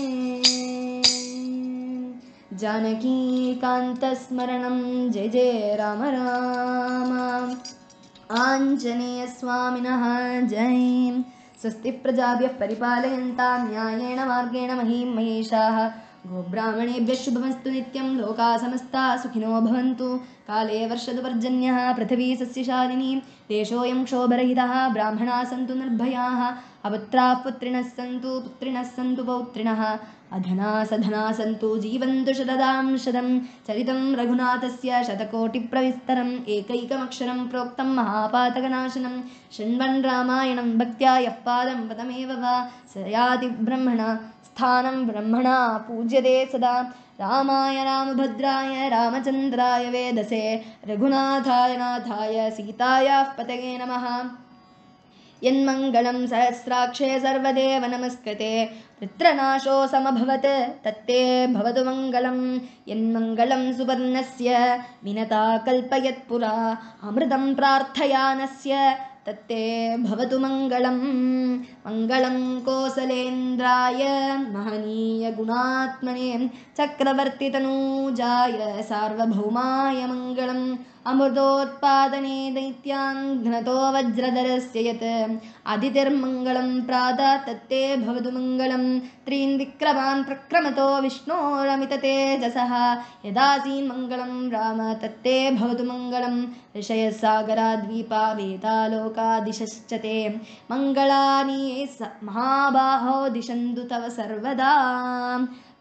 जानकी कान्तस्मरणं जय जय राम राम आञ्जनेय स्वामिनः जय स्वस्ति प्रजाभ्यः परिपालयन्तां न्यायेन मार्गेण महीं महेशाः गोब्राह्मणेभ्यः शुभमस्तु नित्यं लोकाः समस्ताः सुखिनो भवन्तु काले वर्षतु पर्जन्यः पृथिवी सस्यशालिनी देशोऽयं क्षोभरहितः ब्राह्मणाः सन्तु निर्भयाः अपुत्राः पुत्रिणः सन्तु पुत्रिणः सन्तु पौत्रिणः अधना सधना सन्तु जीवन्तु शतदां शतं चरितं रघुनाथस्य शतकोटिप्रविस्तरम् एकैकमक्षरं प्रोक्तं महापातकनाशनं शृण्वन् रामायणं भक्त्या यः पादं पदमेव वा स याति ब्रह्मणा स्थानं ब्रह्मणा पूज्यते सदा रामाय रामभद्राय रामचन्द्राय वेदसे रघुनाथाय नाथाय सीतायाः पतये नमः यन्मङ्गलं सहस्राक्षे सर्वदेव नमस्कृते पितृनाशो समभवत् तत्ते भवतु मङ्गलं यन्मङ्गलं सुवर्णस्य विनता कल्पयत्पुरा अमृतं प्रार्थयानस्य तत्ते भवतु मङ्गलं मङ्गलं कोसलेन्द्राय महनीय गुणात्मने चक्रवर्तितनूजाय सार्वभौमाय मङ्गलम् अमृतोत्पादने दैत्यान् घ्नतो वज्रधरस्य यत् आदितिर्मङ्गलं प्रातः तत्ते भवतु मङ्गलं त्रीन् विक्रमान् प्रक्रमतो विष्णोरमिततेजसः यदासीन्मङ्गलं राम तत्ते भवतु मङ्गलं ऋषयसागराद्वीपा वेदालोकादिशश्च ते मङ्गलानि स महाबाहो दिशन्तु तव सर्वदा